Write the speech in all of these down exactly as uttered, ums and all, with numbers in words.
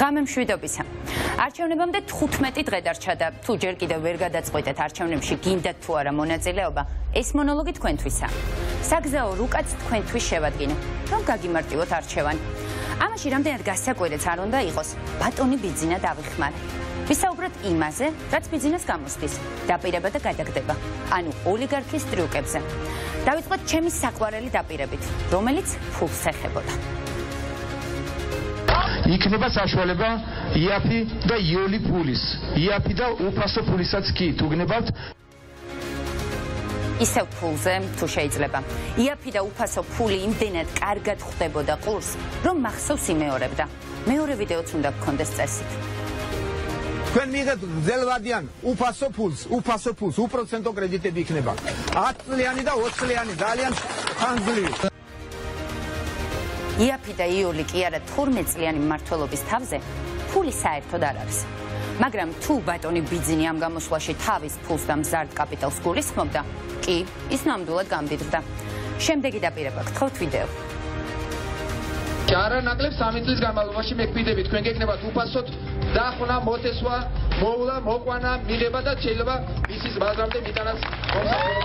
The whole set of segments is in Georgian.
ღამე მშვიდობისა. არჩევნებამდე თხუთმეტი დღე დარჩა და თუ ჯერ კიდევ ვერ გადაწყვეტეთ არჩევნებში გინდათ თუ არა მონაწილეობა, ეს მონოლოგი თქვენთვისაა. საგზაო რუკაც თქვენთვის შევადგინე, რომ გაგიმარტივოთ არჩევანი. ამაში რამდენად გასაკვირეც არ უნდა იყოს, ბატონი ბიძინა დავიხმარე. ვისაუბროთ იმაზე, რაც ბიძინას გამოსდის, დაპირება და გადაგდება, ანუ ოლიგარქის ტრიუკებზე. დავიწყოთ ჩემი საყვარელი დაპირებით, რომელიც ფულს ეხებოდა. იქნება საშუალება იაფი და იოლი ფულის, იაფი და უფასო ფულისაც კი თუ გნებავთ ისევ ფულზე თუ შეიძლება. იაფი და უფასო ფული იმდენად კარგად ხვდებოდა ყურს, რომ მახსოვს იმეორებდა. მეორე ვიდეოც უნდა გქონდეს წესით. თქვენ მიიღეთ ძელვადიან უფასო ფულს, უფასო ფულს, უპროცენტო კრედიტები იქნება. ათი წლიანი და ოცი წლიანი, ძალიან ხანძლივი. იაფი და იული კი არა თორმეტ წლიანი მმართველობის თავზე ფული საერთოდ არ არის. მაგრამ თუ ბატონი ბიძინი ამ გამოსვლაში თავის ფულს და მზარდ კაპიტალს გულისხმობდა, კი, ის ნამდვილად გამდიდრდა. შემდეგი დაპირება გთხოვთ ვიდეო. არანაკლებ სამი წლის განმავლობაში მეკვიდებით თქვენ გეკნებათ უფასოდ დახუნა, მოთესვა, მოვლა, მოყვანა, მიღება და შეიძლება ისის ბაზრამდე მიტანას მომსახურება.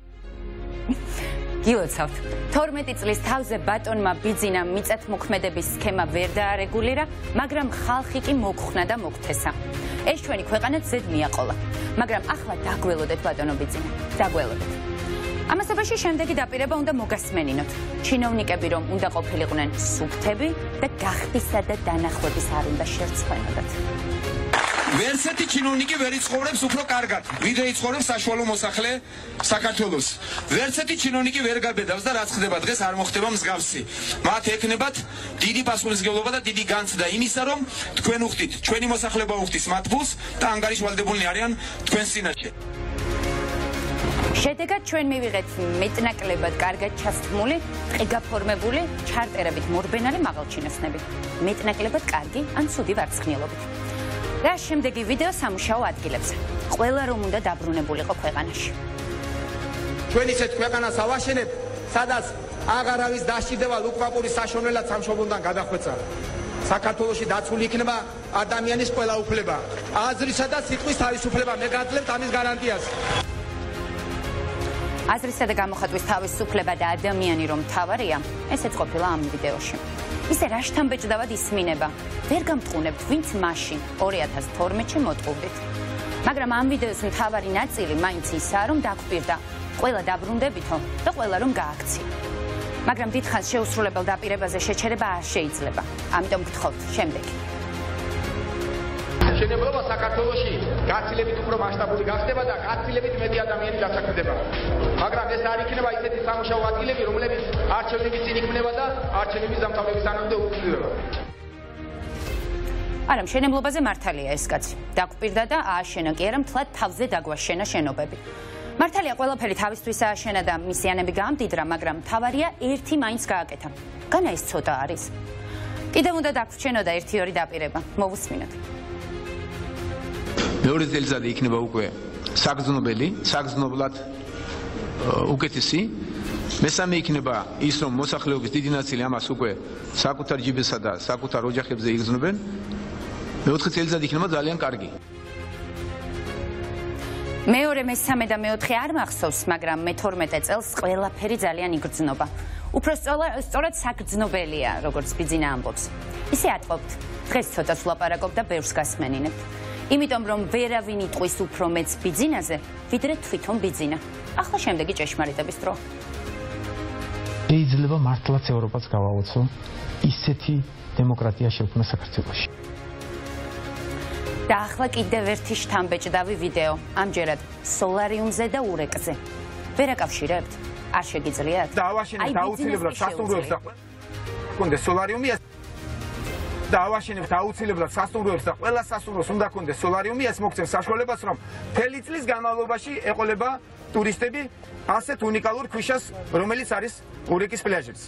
გილოცავთ. თორმეტი წლის თავზე ბატონმა ბიძინამ მიწათმოქმედების სქემა ვერ დაარეგულირა, მაგრამ ხალხი კი მოგხვნა და მოგთესა. ეს ჩვენი ქვეყანა ზედ მიაყოლა. მაგრამ ახლა დაგველოდეთ ბატონო ბიძინა, დაგველოდეთ. ამასობაში შემდეგი დაპირება უნდა მოგასმენინოთ. ჩინოვნიკები რომ უნდა ყოფილიყვნენ სუფთები და გახდისა და დანახვების არ უნდა შერცხვენოდათ. ვერსეთი ჩინოვნიკი ვერ იცხოვრებს უფრო კარგად, ვიდრე იცხოვრებს საშუალო მოსახლე საქართველოს. ვერსეთი ჩინოვნიკი ვერ გაბედავს და რაც ხდება დღეს არ მოხდება მსგავსი. მათ ეკნებათ დიდი პასუხისმგებლობა და დიდი განცდა იმისა, რომ თქვენ უხდით, ჩვენი მოსახლეობა უხდის მათ ფულს და ანგარიშვალდებულნი არიან თქვენ წინაშე. შედეგად ჩვენ მივიღეთ მეტნაკლებად კარგად ჩასთმული, ტყიგაფორმებული, ჩარტერებით მორბენალი მაღალჩინოსნები. მეტნაკლებად კარგი ან ცუდი ვარცხნილობით. და შემდეგი ვიდეო სამუშაო ადგილებზე. ყველა რომ უნდა დაბრუნებულიყო ქვეყანაში. ჩვენ ისეთ ქვეყანას ავაშენებთ, სადაც აღარ არის დასჭირდება ლუკმაპურის საშოვნელად სამშობლოდან გადახვეწა. საქართველოში დაცული იქნება ადამიანის ყველა უფლება, აზრისა და სიტყვის თავისუფლება. მე გაძლევთ ამის გარანტიას. აზრისა და გამოხატვის თავისუფლება და ადამიანი რომ მთავარია, ესეც ყოფილა ამ ვიდეოში. ისე რაშთან ბეჭდავად ისმინება. ვერ გამტყუნებთ, ვინც მაშინ ორი ათას თორმეტში მოტყუვდით. მაგრამ ამ ვიდეოს მთავარი ნაწილი მაინც ისაა, რომ დაგვპირდა. ყველა დაბრუნდებითო და ყველა რომ გააქცია. მაგრამ დიდხანს შეუსრულებელ დაპირებაზე შეჩერება არ შეიძლება. ამიტომ გთხოვთ შემდეგი. მშენებლობა საქართველოში გაცილებით უფრო მასშტაბური გახდება და გაცილებით მეტი ადამიანი დასაქმდება. მაგრამ ეს არ იქნება ისეთი სამუშაო ადგილები, რომლებიც არჩევნების წინ იქმნება და არჩევნების დამთავრების სანამდე უცვლელდება. არა, მშენებლობაზე მართალია ეს კაცი. დაგვპირდა და ააშენა კი არა, მთლად თავზე დაგვაშენა შენობები. მართალია ყველაფერი თავისთვის ააშენა და მისიანები გაამდიდრა, მაგრამ მთავარია ერთი მაინც გააკეთა. განა ეს ცოტა არის. კიდევ უნდა დაგვრჩენოდა ერთი-ორი დაპირება. მოვუსმინოთ. მეორე წელიწადი იქნება უკვე საგრძნობელი, საგრძნობლად უკეთესი. მესამე იქნება ის, რომ მოსახლეობის დიდი ნაწილი ამას უკვე საკუთარ ჯიბესა და საკუთარ ოჯახებზე იგრძნობენ. მეოთხე წელიწადი იქნება ძალიან კარგი. მეორე, მესამე და მეოთხე არ მახსოვს, მაგრამ მეთორმეტე წელს ყველაფერი ძალიან იგრძნობა. უფრო სწორად საგრძნობელია, როგორც ბიძინა ამბობს. ისე ატყობთ, დღეს ცოტას ვლაპარაკობ და ბევრს გასმენინებთ. იმიტომ რომ ვერავინ იტყვის უფრო მეც ბიძინაზე, ვიდრე თვითონ ბიძინა. ახლა შემდეგი ჭეშმარიტების დრო. შეიძლება მართლაც ევროპაც გავაოცო ისეთი დემოკრატია შექმნა საქართველოში. და ახლა კიდევ ერთი შთამბეჭდავი ვიდეო, ამჯერად სოლარიუმზე და ურეკზე. ვერ აკავშირებთ? არ შეგიძლიათ? და ავაშენებთ აუცილებლად სასტუმროებს და კონდეს სოლარიუმი და ავაშენებთ აუცილებლად სასტუმროებს და ყველა სასტუმროს უნდა კონდეს სოლარიუმი, ეს მოგცემს საშუალებას, რომ მთელი წლის განმავლობაში ეყოლება ტურისტები ასეთ უნიკალურ ქვიშას, რომელიც არის ურეკის პლაჟებზე.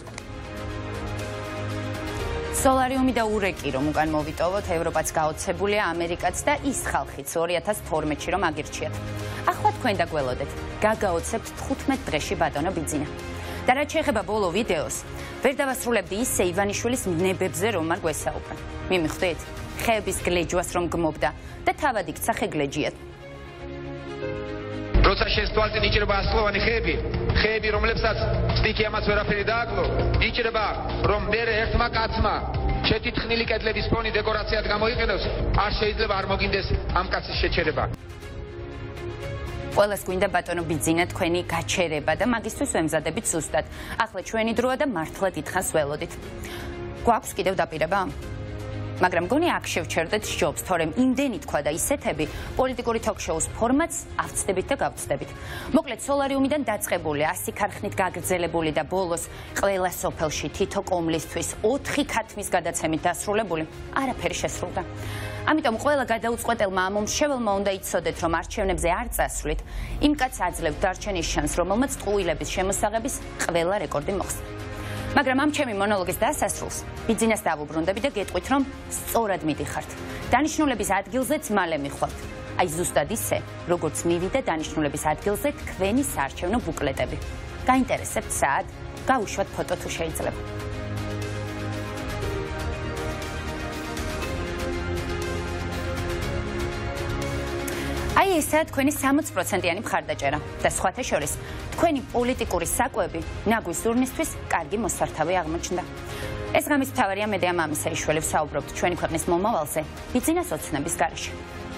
სოლარიუმი და ურეკი რომ უკან მოვიტოვოთ, ევროპაც გაოცებულია, ამერიკაც და ის ხალხიც ორი ათას თორმეტში რომ აგირჩიათ. ახლა თქვენ დაგველოდეთ, გაგაოცებთ თხუთმეტ დღეში ბატონო ბიძინა. და რაც შეეხება ბოლო ვიდეოს, ვერ დავასრულებდი ისე ივანიშვილის ნებებზე რომ არ გვესაუბრა. მიმიხვდით? ხეების გლეჯვას რომ გმობდა და თავად იქცა ხეგლეჯიად. როცა შესთვალწინ იჭრება ასლოვანი ხეები, ხეები რომლებსაც სტიკი ამას ვერაფერი დააკლო, იჭრება რომ მერე ერთმა კაცმა შეთითხნილი კედლების ფონი დეკორაციად გამოიყენოს, არ შეიძლება არ მოგინდეს ამ კაცის შეჩერება. ყველას გვინდა ბატონო ბიძინა თქვენი გაჩერება და მაგისთვის ვემზადებით ზუსტად. ახლა ჩვენი დროა და მართლა დიდხანს ველოდით. გვაქვს კიდევ დაპირება? მაგრამ გონი აქ შევჩერდეთ ჯობს, თორემ იმდენი თქვა და ისეთები პოლიტიკური ток-შოუს ფორმატს ავწდებით და გავწდებით. მოკლედ სოლარიუმიდან დაწყებული, ასი ქარხნით გაგრძელებული და ბოლოს ყველა სოფელში თითო კომლისთვის ოთხი ქათმის გადაცემით დასრულებული, არაფერი შესრულდა. ამიტომ ყველა გადაუწყვეტელმა ამ მომრჩეველმა უნდა იცოდეთ, რომ არჩევნებზე არ წასვლით, იმ კაცს აძლევთ დარჩენის შანსს, რომელმაც ტყუილების შემოსაღების ყველა რეკორდი მოხსნა. მაგრამ ამ ჩემი მონოლოგის დასასრულს ბიძინას დავუბრუნდები და გეტყვით, რომ სწორად მიდიხართ. დანიშნულების ადგილზეც მალე მიხვალთ. აი ზუსტად ისე, როგორც მივიდა დანიშნულების ადგილზე თქვენი საარჩევნო ბუკლეტები. გაინტერესებთ საათ? გაუშვათ ფოტო თუ შეიძლება. აი ესაა თქვენი სამოცი პროცენტიანი მხარდაჭერა და სხვათა შორის თქვენი პოლიტიკური საკვები ნაგვის ზურნისთვის კარგი მოსართავი აღმოჩნდა. ეს ღამის მთავარია მე და მამისა იშველებს საუბრობთ ჩვენი ქვეყნის მომავალზე ბიძინას ოცნების გარეშე.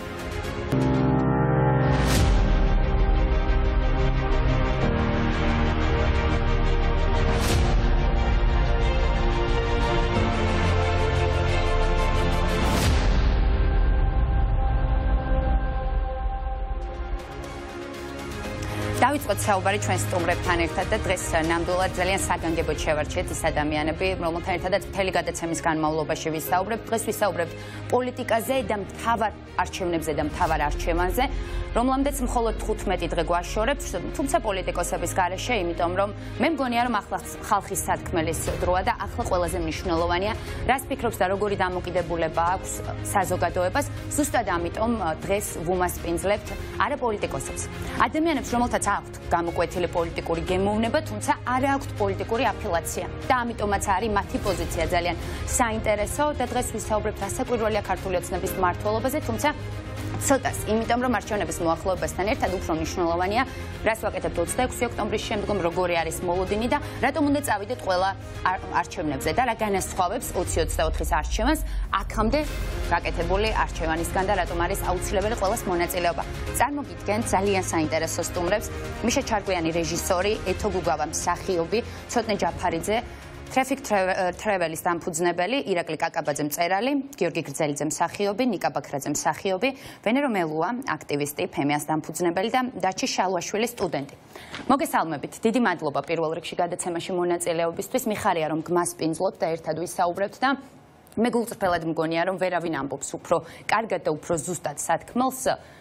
დავიწყოთ საუბარი ჩვენ სტუმრებთან ერთად და დღეს ნამდვილად ძალიან საგანგებოდ შევარჩიეთ ის ადამიანები, რომელთა ერთადაც მთელი გადაცემის განმავლობაში ვისაუბრებთ. დღეს ვისაუბრებთ პოლიტიკაზე და მთავარ არჩევნებზე და მთავარ არჩევანზე, რომლამდეც მხოლოდ თხუთმეტი დღე გვაშორებს, თუმცა პოლიტიკოსების გარეშე, იმიტომ რომ მე მგონია რომ ახლა ხალხის სათქმელის დროა და ახლა ყველაზე მნიშვნელოვანია, რას ფიქრობს და როგორი დამოკიდებულება აქვს საზოგადოებას. ზუსტად ამიტომ დღეს ვუმასპინძლებთ არა პოლიტიკოსებს, ადამიანებს, რომელთაც აქვთ გამოკვეთილი პოლიტიკური გემოვნება, თუმცა არ აქვთ პოლიტიკური აფილაცია და ამიტომაც არის მათი პოზიცია ძალიან საინტერესო და დღეს ვისაუბრებთ რასაკვირველია ქართული ოცნების მმართველობაზე, თუმცა ცოტას, იმიტომ რომ არჩევნების მოახლოებასთან ერთად უფრო მნიშვნელოვანია, რას ვაკეთებთ ოცდაექვსი ოქტომბრის შემდგომ, როგორი არის მოლოდინი და რატომ უნდა წავიდეთ ყველა არჩევნებზე და რა განასხვავებს ოცი ოცდაოთხის არჩევანს აქამდე გაკეთებული არჩევანისგან და რატომ არის აუცილებელი ყველას მონაწილეობა. წარმოგიდგენთ ძალიან საინტერესო სტუმრებს, მიშა ჩარკვიანი რეჟისორი, ეთო გუგავა მსახიობი, ცოტნე ჯაფარიძე Traffic Travel-ის დამფუძნებელი, ირაკლი კაკაბაძე მწერალი, გიორგი გრძელიძე მსახიობი, ნიკა ბაქრაძე მსახიობი, ვენერო მელუა აქტივისტი, ფემიას დამფუძნებელი და დაჩი შალვაშვილი სტუდენტი. მოგესალმებით, დიდი მადლობა პირველ რიგში გადაცემაში მონაწილეობისთვის. მიხარია რომ გმასპინძლობთ და ერთად ვისაუბრებთ და მე გულწრფელად მგონია რომ ვერავინ ამბობს უფრო კარგად და უფრო ზუსტად სათქმელს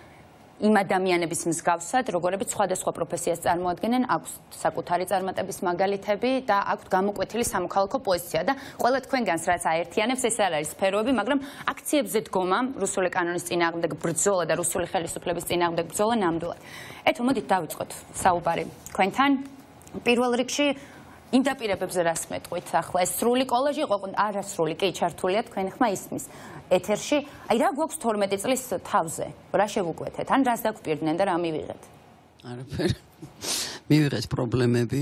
იმ ადამიანების მსგავსად, როგორებიც სხვადასხვა პროფესიას წარმოადგენენ, აქვს საკუთარი წარმატების მაგალითები და აქვთ გამოკვეთილი სამოქალაქო პოზიცია და ყველა თქვენგანს რაც აერთიანებს, ეს არ არის სფეროები, მაგრამ აქციებზე დგომა, რუსული კანონის წინააღმდეგ ბრძოლა და რუსული ხელისუფლების წინააღმდეგ ბრძოლა ნამდვილად. ეთო, მოდით დავიწყოთ საუბარი თქვენთან. პირველ რიგში იმ დაპირებებზე რას მეტყვით ახლა? ეს სრული კოლაჟი იყო, არა სრული, კი ჩართულია თქვენ ხმა ისმის ეთერში. აი რა გვაქვს თორმეტი წლის თავზე? რა შევუკვეთეთ? ან რას დაგვპირდნენ და რა მივიღეთ? არაფერი. მივიღეთ პრობლემები.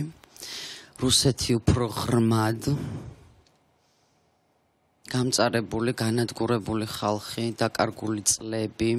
რუსეთი უფრო ღრმად გამწარებული, განადგურებული ხალხი, დაკარგული წლები.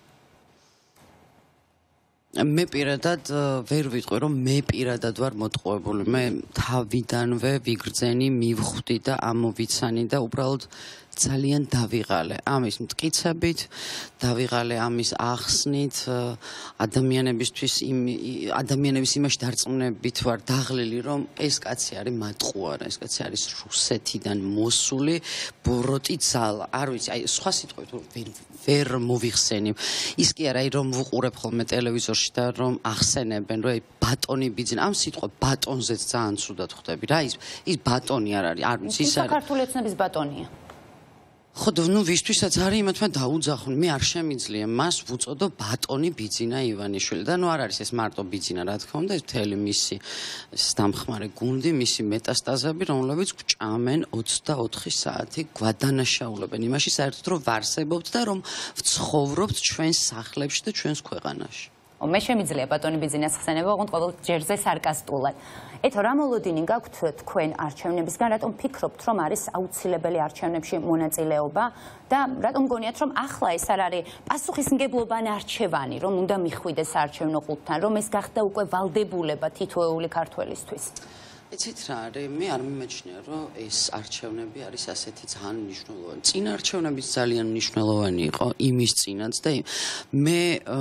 მე პირადად ვერ ვიტყვი რომ მე პირადად ვარ მოტყუებული. მე თავიდანვე ვიგრძენი, მივხვდი და ამოვიცანი და უბრალოდ ძალიან დავიღალე ამის მტკიცებით, დავიღალე ამის ახსნით, ადამიანებისთვის იმ ადამიანების იმაში დარწმუნებით ვარ დაღლილი, რომ ეს კაცი არის მატყუარა, ეს კაცი არის რუსეთიდან მოსული ბოროტი ძალა. არ ვიცი, აი სხვა სიტყვებით ვერ ვერ მოვიხსენი. ის კი არა, რომ ვუყურებ ხოლმე ტელევიზორში და რომ ახსენებენ, რომ აი ბატონი ბიძინა, ამ სიტყვა ბატონზეც ძალიან ცუდად ხვდები რა, ის ის ბატონი არ არის, არ ვიცი, ის არის საქართველოს ოცნების ბატონია. ხო, ნუ ვისთვისაც არის იმათმა დაუძახონ, მე არ შემიძლია მას ვუწოდო ბატონი ბიძინა ივანიშვილი და ნუ არ არის ეს მარტო ბიძინა, რა თქმა უნდა, ეს მთელი მისი დამხმარე გუნდი, მისი მეტასტაზები, რომლებიც გვჭამენ ოცდაოთხი საათი, გვადანაშაულებენ იმაში საერთოდ რომ ვარსებობთ და რომ ვცხოვრობთ ჩვენს სახლებში და ჩვენს ქვეყანაში. მე შემიძლია ბატონი ბიძინას ხსენება, ოღონდ ყოველ ჯერზე სარკასტულად. ეთო რა მოლოდინი გაქვთ თქვენ არჩევნებისგან, რატომ ფიქრობთ, რომ არის აუცილებელი არჩევნებში მონაწილეობა და რატომ გონიათ, რომ ახლა ეს არ არის პასუხისმგებლობანი არჩევანი, რომ უნდა მიხვიდეს საარჩევნო ყუთთან, რომ ეს გახდა უკვე ვალდებულება თითოეული ქართველისთვის? იცით რა არის, მე არ მიმაჩნია, რომ ეს არჩევნები არის ასეთი ძალიან მნიშვნელოვანი. წინ არჩევნებიც ძალიან მნიშვნელოვანი იყო იმის წინაც და მე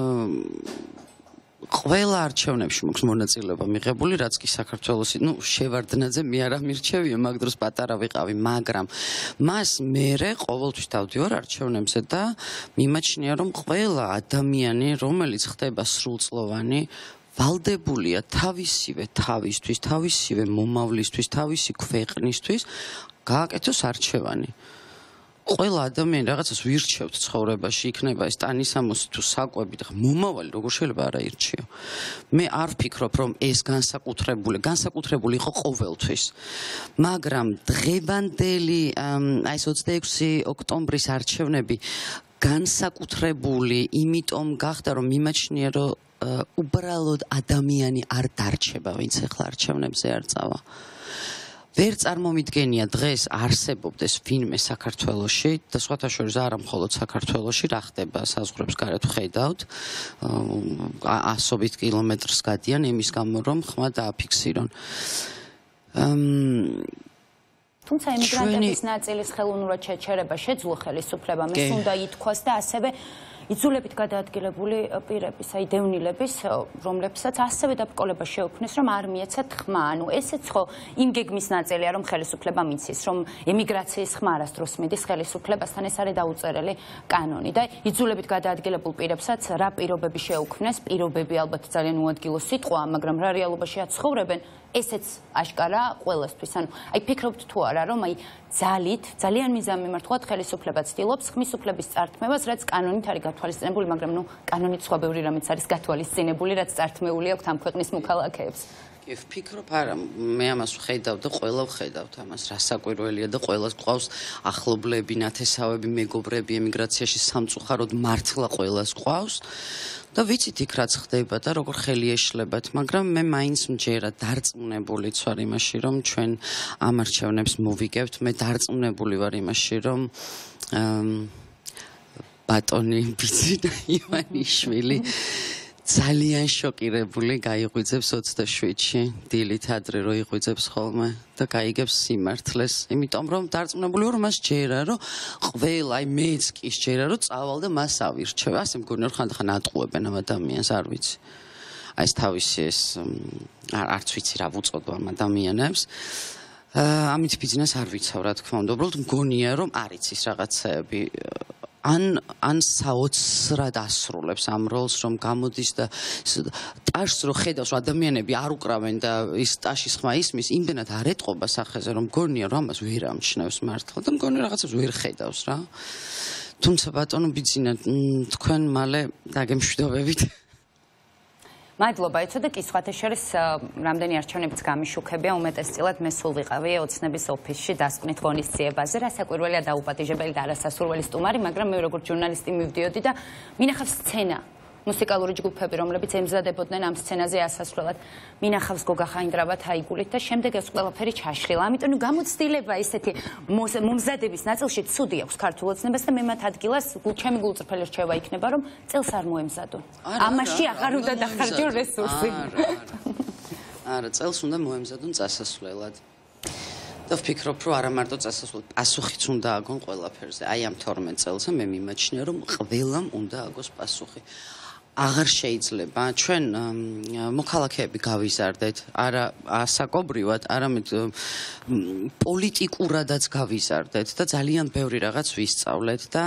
ყველა არჩევნებში მაქვს მონაწილეობა მიღებული, რაც კი საქართველოს, ნუ შევარდნაძე მე არ ამირჩევია, მაგ დროს პატარა ვიყავი, მაგრამ მას მერე ყოველთვის დავდივარ არჩევნებზე და მიმაჩნია, რომ ყველა ადამიანი, რომელიც ხდება სრულწლოვანი, ვალდებულია თავისივე თავისთვის, თავისივე მომავლისთვის, თავისი ქვეყნისთვის გააკეთოს არჩევანი. ყველა ადამიანი რაღაცას ვირჩევთ ცხოვრებაში, იქნება ეს ტანისამოსი თუ საკვები და მომავალი როგორ შეიძლება არ აირჩიო. მე არ ვფიქრობ, რომ ეს განსაკუთრებული, განსაკუთრებული იყო ყოველთვის. მაგრამ დღევანდელი აი ეს ოცდაექვსი ოქტომბრის არჩევნები განსაკუთრებული იმიტომ გახდა, რომ მიმაჩნია, რომ უბრალოდ ადამიანი არ დარჩება, ვინც ახლა არჩევნებზე არ წავა. ვერ წარმომიდგენია დღეს არსებობდეს ვინმე საქართველოში და სხვათა შორის არა მხოლოდ საქართველოში, რა ხდება საზღვრებს გარეთ ხედავთ, ასობით კილომეტრს გადიან იმის გამო, რომ ხმა დააფიქსირონ. თუმცა ემიგრანტების ნაწილის ხელოვნურად შეჩერება შეძლო ხელისუფლებამ, ეს უნდა ითქვას და ასევე იძულებით გადაადგილებული პირების, აი დევნილების, რომლებსაც ასევე დაბრკოლება შეუქმნეს, რომ არ მიეცათ ხმა. ანუ ესეც ხო იმ გეგმის ნაწილია, რომ ხელისუფლებამ იცის, რომ ემიგრაციის ხმა არასდროს მიდის ხელისუფლებასთან, ეს არის დაუწერელი კანონი და იძულებით გადაადგილებულ პირებსაც რა პირობები შეუქმნეს, პირობები ალბათ ძალიან უადგილო სიტყვა, მაგრამ რა რეალობაში აცხოვრებენ, ესეც აშკარა ყველასთვის. ანუ აი ფიქრობთ თუ არა, რომ აი ძალით, ძალიან მიზანმიმართულად ხელისუფლება ცდილობს ხმის უფლების წართმევას, რაც კანონით არის გათვალისწინებული, მაგრამ ნუ კანონით სხვა ბევრი რამეც არის გათვალისწინებული, რაც წართმეული აქვს ამ ქვეყნის მოქალაქეებს. კი, ვფიქრობ, არა, მე ამას ვხედავ და ყველა ვხედავთ ამას, რა საკვირველია და ყველას გვყავს ახლობლები, ნათესავები, მეგობრები ემიგრაციაში სამწუხაროდ მართლა ყველას გვყავს. და ვიცით იქ რაც ხდება და როგორ ხელი ეშლებათ, მაგრამ მე მაინც მჯერა დარწმუნებულიც ვარ იმაში, რომ ჩვენ ამ არჩევნებს მოვიგებთ. მე დარწმუნებული ვარ იმაში, რომ ბატონი ბიძინა ივანიშვილი ძალიან შოკირებული გაიღვიძებს ოცდაშვიდში, დილით ადრე რო იღვიძებს ხოლმე და გაიგებს სიმართლეს, იმიტომ რომ დარწმუნებული ვარ, რომ მას ჯერა, რომ ყველა, აი მეც კი ჯერა, რომ წავალ და მას ავირჩევ. ასე მგონია, რომ ხანდახან ატყუებენ ამ ადამიანს, არ ვიცი. აი ეს თავისი ეს არც ვიცი რა ვუწოდო ამ ადამიანებს. ამით ბიზნეს არ ვიცავ, რა თქმა უნდა, უბრალოდ მგონია, რომ არ იცის რაღაცეები. ან ან საოცრად ასრულებს ამ როლს, რომ გამოდის და ტაშს რო ხედავს, რომ ადამიანები არ უკრავენ და ის ტაშის ხმა ისმის, იმდენად არ ეტყობა სახეზე, რომ მგონია, რომ ამას ვერ ამჩნევს მართლა და მგონია რაღაცებს ვერ ხედავს რა. თუმცა ბატონო ბიძინა, თქვენ მალე დაგემშვიდობებით. მადლობა, იცოდე კი სხვათა შორის რამდენი არჩევნებიც გამიშუქებია, უმეტესწილად მე სულ ვიყავი ოცნების ოფისში დასკვნით ღონისძიებაზე, რა საკვირველია დაუპატიჟებელი და არასასურველი სტუმარი, მაგრამ მე როგორც ჟურნალისტი მივდიოდი და მინახავს სცენა, მუსიკალური ჯგუფები, რომლებიც ემზადებოდნენ ამ სცენაზე ასასვლელად. მინახავს გოგა ხაინდრავა თაიგულით და შემდეგ ეს ყველაფერი ჩაშლილა. ამიტომ გამოცდილება ესეთი მომზადების ნაწილში ცუდი აქვს ქართულ ოცნებას და მე მათ ადგილას ჩემი გულწრფელი რჩევა იქნება, რომ წელს არ მოემზადო. ამაში აღარ უნდა დახარჯო რესურსი. არა, წელს უნდა მოემზადონ წასასვლელად. და ვფიქრობ, რომ არა მარტო წასასვლელად, პასუხიც უნდა აგონ ყველაფერზე. აი ამ თორმეტ წელზე მე მიმაჩნია, რომ ყველამ უნდა აგოს პასუხი. აღარ შეიძლება ჩვენ მოქალაქეები გავიზარდეთ, არა ასაკობრივად, არამედ პოლიტიკურადაც გავიზარდეთ და ძალიან ბევრი რაღაც ვისწავლეთ და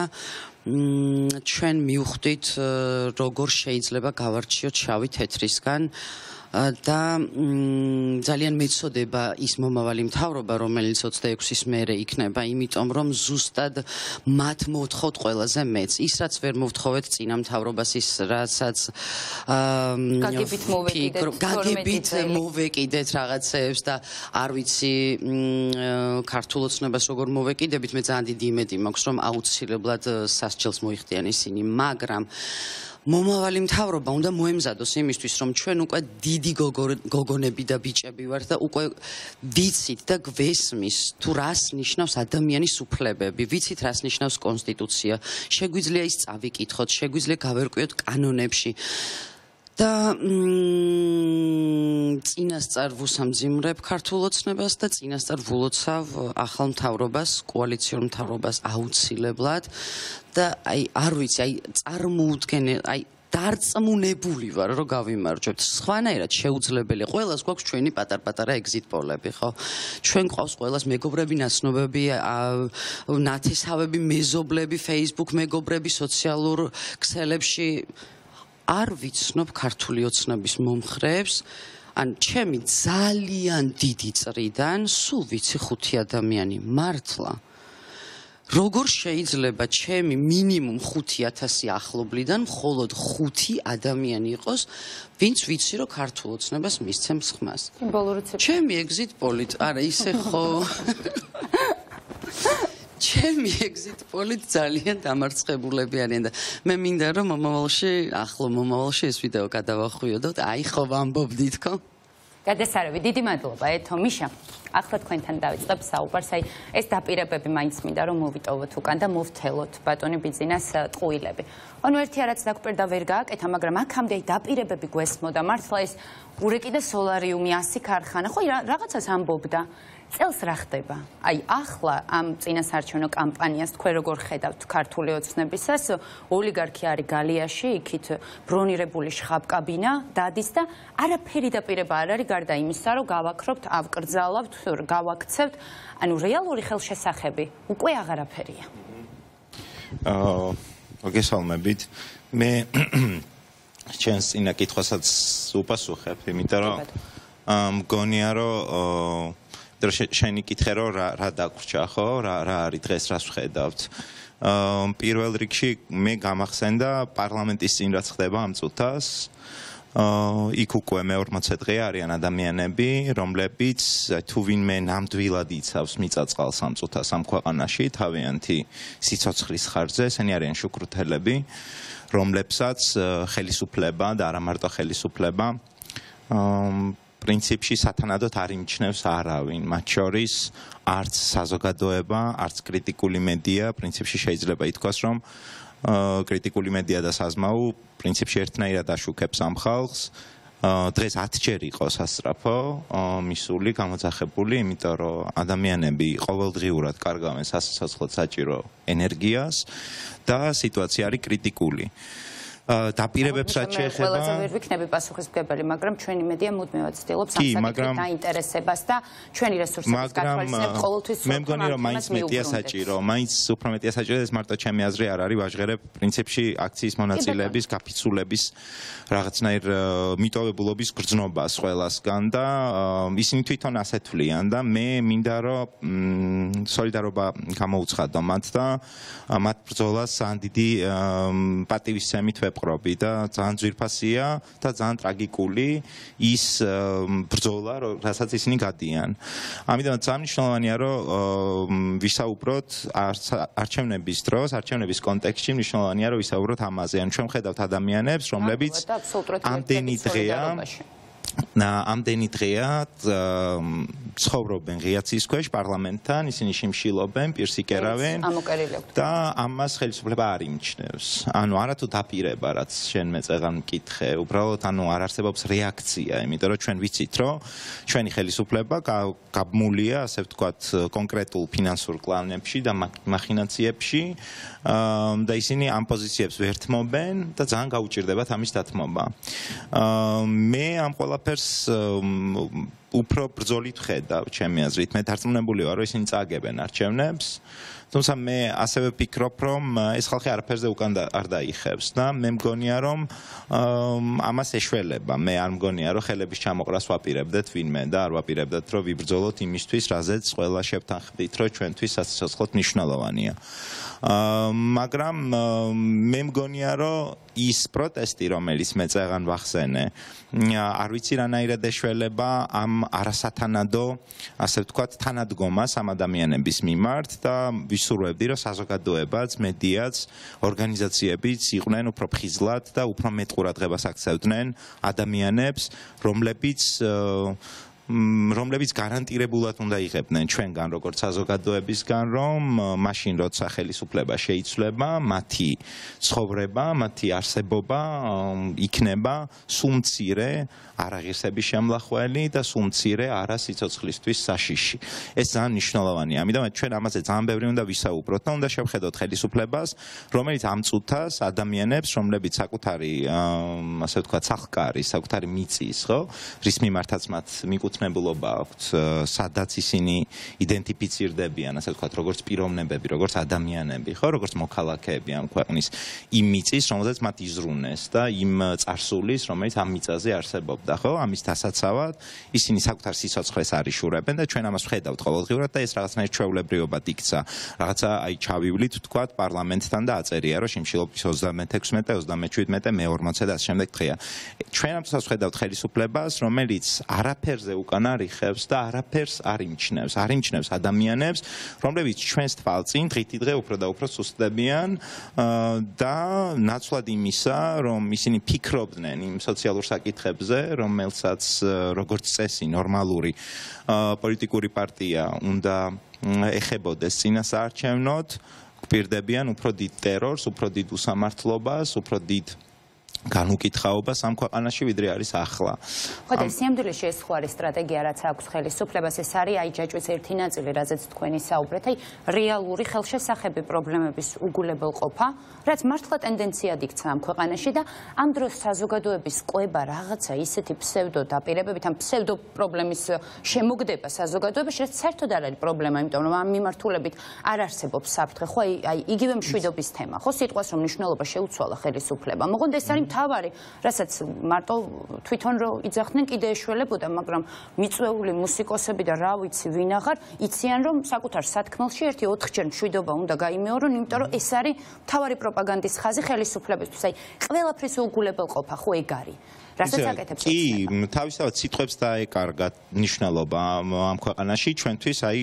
ჩვენ მივხვდით, როგორ შეიძლება გავარჩიოთ შავი თეთრისგან. და ძალიან მეწოდება ის მომავალი მთავრობა, რომელიც ოცდაექვსის მერე იქნება, იმიტომ რომ ზუსტად მათ მოთხოვთ ყველაზე მეც. ის რაც ვერ მოვთხოვეთ წინა მთავრობას, ის რასაც გაგებით მოვეკიდეთ რაღაცეებს და არ ვიცი ქართულ ოცნებას როგორ მოვეკიდებით, მე ძალიან დიდი იმედი მაქვს, რომ აუცილებლად სასჯელს მოიხდიან ისინი, მაგრამ მომავალი მთავრობა უნდა მოემზადოს იმისთვის, რომ ჩვენ უკვე დიდი გოგონები და ბიჭები ვართ და უკვე ვიცით და გვესმის თუ რას ნიშნავს ადამიანის უფლებები, ვიცით რას ნიშნავს კონსტიტუცია, შეგვიძლია ის წავიკითხოთ, შეგვიძლია გავერკვიოთ კანონებში. და წინასწარ ვუსამძიმრებ ქართულ ოცნებას და წინასწარ ვულოცავ ახალ მთავრობას, კოალიციურ მთავრობას აუცილებლად და აი არ ვიცი, აი წარმოუდგენელ, აი დარწმუნებული ვარ, რომ გავიმარჯვებთ. სხვანაირად შეუძლებელი. ყველას გვაქვს ჩვენი პატარ-პატარა ეგზიტ პოლები, ხო? ჩვენ გვყავს ყველას მეგობრები, ნაცნობები, ნათესავები, მეზობლები, Facebook მეგობრები, სოციალურ ქსელებში. არ ვიცნობ ქართული ოცნების მომხრეებს, ან ჩემი ძალიან დიდი წრიდან სულ ვიცი ხუთი ადამიანი მართლა. როგორ შეიძლება ჩემი მინიმუმ ხუთი ათასი ახლობლიდან მხოლოდ ხუთი ადამიანი იყოს, ვინც ვიცი რომ ქართულ ოცნებას მისცემს ხმას. ჩემი ეგზიტ პოლით, არა ისე ხო ჩემი ეგზიტ პოლით ძალიან დამარცხებულები არიან და მე მინდა რომ მომავალში, ახლო მომავალში ეს ვიდეო გადავახვიოდოთ, აი ხო ვამბობდით ხო? გადასარევი, დიდი მადლობა, ეთო მიშა. ახლა თქვენთან დავიწყებ საუბარს, აი ეს დაპირებები მაინც მინდა რომ მოვიტოვოთ უკან და მოვთელოთ ბატონი ბიძინას ტყუილები. ანუ ერთი არაც დაგვპირდა ვერ გააკეთა, მაგრამ აქამდე აი დაპირებები გვესმოდა, მართლა ეს ურეკი და სოლარიუმი ასი ქარხანა, ხო რაღაცას ამბობდა. წელს რა ხდება? აი ახლა ამ წინასაარჩევნო კამპანიას თქვენ როგორ ხედავთ ქართული ოცნებისას? ოლიგარქი არის გალიაში, იქით ბრონირებული შხაპკაბინა დადის და არაფერი დაპირება არ არის გარდა იმისა, რომ გავაქრობთ, ავკრძალავთ, გავაქცევთ. ანუ რეალური ხელშესახები უკვე აღარაფერია. აა, მოგესალმებით. მე ჩემს წინა კითხვასაც უპასუხებ, იმიტომ რომ მგონია რომ შენი კითხე რომ რა დაგვრჩა ხო, რა არის დღეს რას ვხედავთ. პირველ რიგში მე გამახსენდა პარლამენტის წინ რაც ხდება ამ წუთას. იქ უკვე მეორმოცე დღე არიან ადამიანები, რომლებიც თუ ვინმე ნამდვილად იცავს მიწაწყალს ამ წუთას ამ ქვეყანაში, თავიანთი სიცოცხლის ხარჯზე, ესენი არიან შუქრუთელები, რომლებსაც ხელისუფლება და არა მარტო ხელისუფლება პრინციპში სათანადოდ არ იმჩნევს არავინ, მათ შორის არც საზოგადოება, არც კრიტიკული მედია, პრინციპში შეიძლება ითქვას, რომ კრიტიკული მედია და საზმაო პრინციპში ერთნაირად აშუქებს ამ ხალხს. დღეს ათჯერ იყო სასწრაფო მისული, გამოძახებული, იმიტომ რომ ადამიანები ყოველდღიურად კარგავენ სასიცოცხლოდ საჭირო ენერგიას და სიტუაცია არის კრიტიკული. დაპირებებს რაც შეეხება ყველაზე ვერ ვიქნები პასუხისმგებელი, მაგრამ ჩვენი მედია მუდმივად ცდილობს ამ საკითხით დაინტერესებას და ჩვენი რესურსების გათვალისწინებთ ყოველთვის მე მგონი რომ მაინც მეტია საჭირო, მაინც უფრო მეტია საჭირო, ეს მარტო ჩემი აზრი არ არის, ვაჟღერებ პრინციპში აქციის მონაწილეების, გაფიცულების რაღაცნაირ მიტოვებულობის გრძნობას ყველასგან და ისინი თვითონ ასეთ თვლიან და მე მინდა რომ სოლიდარობა გამოუცხადო მათ და მათ ბრძოლას ძალიან დიდი პატივისცემით ვეპყრობი და ძალიან ძვირფასია და ძალიან ტრაგიკული ის ბრძოლა, რასაც ისინი გადიან. ამიტომ ძალიან მნიშვნელოვანია, რომ ვისაუბროთ არჩევნების დროს, არჩევნების კონტექსტში მნიშვნელოვანია, რომ ვისაუბროთ ამაზე. ან ჩვენ ხედავთ ადამიანებს, რომლებიც ამდენი დღეა ამდენი დღეა ცხოვრობენ ღიაცის ქვეშ პარლამენტთან, ისინი შიმშილობენ, პირს იკერავენ და ამას ხელისუფლება არ იმჩნევს. ანუ არათუ დაპირება, რაც შენ მეწეღან მკითხე, უბრალოდ ანუ არ არსებობს რეაქცია, იმიტომ რომ ჩვენ ვიცით, რომ ჩვენი ხელისუფლება გაბმულია, ასე ვთქვათ, კონკრეტულ ფინანსურ კლანებში და მახინაციებში და ისინი ამ პოზიციებს ვერ თმობენ და ძალიან გაუჭირდებათ ამის დათმობა. მე ამ ყველაფერს უფრო ბრძოლით ვხედავ, ჩემი აზრით. მე დარწმუნებული ვარ, რომ ისინი წააგებენ არჩევნებს თუმცა მე ასევე ვფიქრობ, რომ ეს ხალხი არაფერზე უკან არ დაიხევს და მე მგონია, რომ ამას ეშველება. მე არ მგონია, რომ ხელების ჩამოყრას ვაპირებდეთ ვინმე და არ ვაპირებდეთ, რომ ვიბრძოლოთ იმისთვის, რაზეც ყველა შევთანხმდით, რომ ჩვენთვის სასიცოცხლოდ მნიშვნელოვანია. მაგრამ მე მგონია, რომ ის პროტესტი, რომელიც მე წეღან ვახსენე, არ ვიცი რანაირად ეშველება ამ არასათანადო, ასე ვთქვათ, თანადგომას ამ ადამიანების მიმართ და ვისურვებდი, რომ საზოგადოებაც, მედიაც, ორგანიზაციებიც იყვნენ უფრო ფხიზლად და უფრო მეტ ყურადღებას აქცევდნენ ადამიანებს, რომლებიც რომლებიც გარანტირებულად უნდა იღებდნენ ჩვენგან როგორც საზოგადოებისგან, რომ მაშინ როცა ხელისუფლება შეიცვლება, მათი ცხოვრება, მათი არსებობა იქნება სუმცირე არაღირსების შემლახველი და სუმცირე არასიცოცხლისთვის საშიში. ეს ძალიან მნიშვნელოვანია. ამიტომ ჩვენ ამაზე ძალიან ბევრი უნდა ვისაუბროთ და უნდა შევხედოთ ხელისუფლებას, რომელიც ამ წუთას ადამიანებს, რომლებიც საკუთარი, ასე ვთქვათ, სახლკარი, საკუთარი მიწის, ხო, რის მიმართაც მათ მიკუთვნებულობა აქვთ, სადაც ისინი იდენტიფიცირდებიან, ასე ვთქვათ, როგორც პიროვნებები, როგორც ადამიანები, ხო, როგორც მოქალაქეები ამ ქვეყნის იმ მიწის, რომელზეც მათ იზრუნეს და იმ წარსულის, რომელიც ამ მიწაზე არსებობდა. ხო, ამის დასაცავად ისინი საკუთარ სიცოცხლეს არიშურებენ და ჩვენ ამას ვხედავთ ყოველდღიურად და ეს რაღაცნაირ ჩვეულებრივად იქცა. რაღაცა აი ჩავივლით ვთქვათ პარლამენტთან და აწერია, რომ შიმშილობის ოცდამექვსმეტე, ოცდამეჩვიდმეტე, მე ორმოცდე და ასე შემდეგ დღეა. ჩვენ ამას ვხედავთ ხელისუფლებას, რომელიც არაფერზე უკან არ იხევს და არაფერს არ იმჩნევს. არ იმჩნევს ადამიანებს, რომლებიც ჩვენს თვალწინ დღითი დღე უფრო და უფრო სუსტდებიან და ნაცვლად იმისა, რომ ისინი ფიქრობდნენ იმ სოციალურ საკითხებზე, რომელსაც როგორც წესი ნორმალური პოლიტიკური პარტია უნდა ეხებოდეს წინასაარჩევნოდ, გვპირდებიან უფრო დიდ ტერორს, უფრო დიდ უსამართლობას, უფრო დიდ განუკითხაობას ამ ქვეყანაში ვიდრე არის ახლა. ხო, სიამდვილეში ეს ხო არის სტრატეგია, რაც აქვს ხელისუფლებას, ეს არის აი ჯაჭვის ერთი ნაწილი, რაზეც თქვენი საუბრეთ, აი რეალური ხელშესახები პრობლემების უგულებელყოფა, რაც მართლა ტენდენციად იქცა ამ ქვეყანაში და ამ დროს საზოგადოების ყვება რაღაცა ისეთი ფსევდო დაპირებებით, ამ ფსევდო პრობლემის შემოგდება საზოგადოებაში, რაც საერთოდ არ არის პრობლემა, იმიტომ რომ ამ მიმართულებით არ არსებობს საფრთხე, ხო, აი იგივე მშვიდობის თემა, ხო, სიტყვას რომ მნიშვნელობა შეუცვალა ხელისუფლებამ. მოკლედ ეს არის თავარი, რასაც მარტო თვითონ რო იძახდნენ, კიდე ეშველებოდა, მაგრამ მიწვეული მუსიკოსები და რა ვიცი, ვინაღარ, იციან რომ საკუთარ სათქმელში ერთი ოთხჯერ მშვიდობა უნდა გაიმეორონ, იმიტომ რომ ეს არის თავარი პროპაგანდის ხაზი ხელისუფლებისთვის. აი, ყველაფრის უგულებელყოფა ხო ეგ არის. რასაც აკეთებს კი, თავისთავად სიტყვებს დაეკარგა მნიშვნელობა ამ ქვეყანაში, ჩვენთვის აი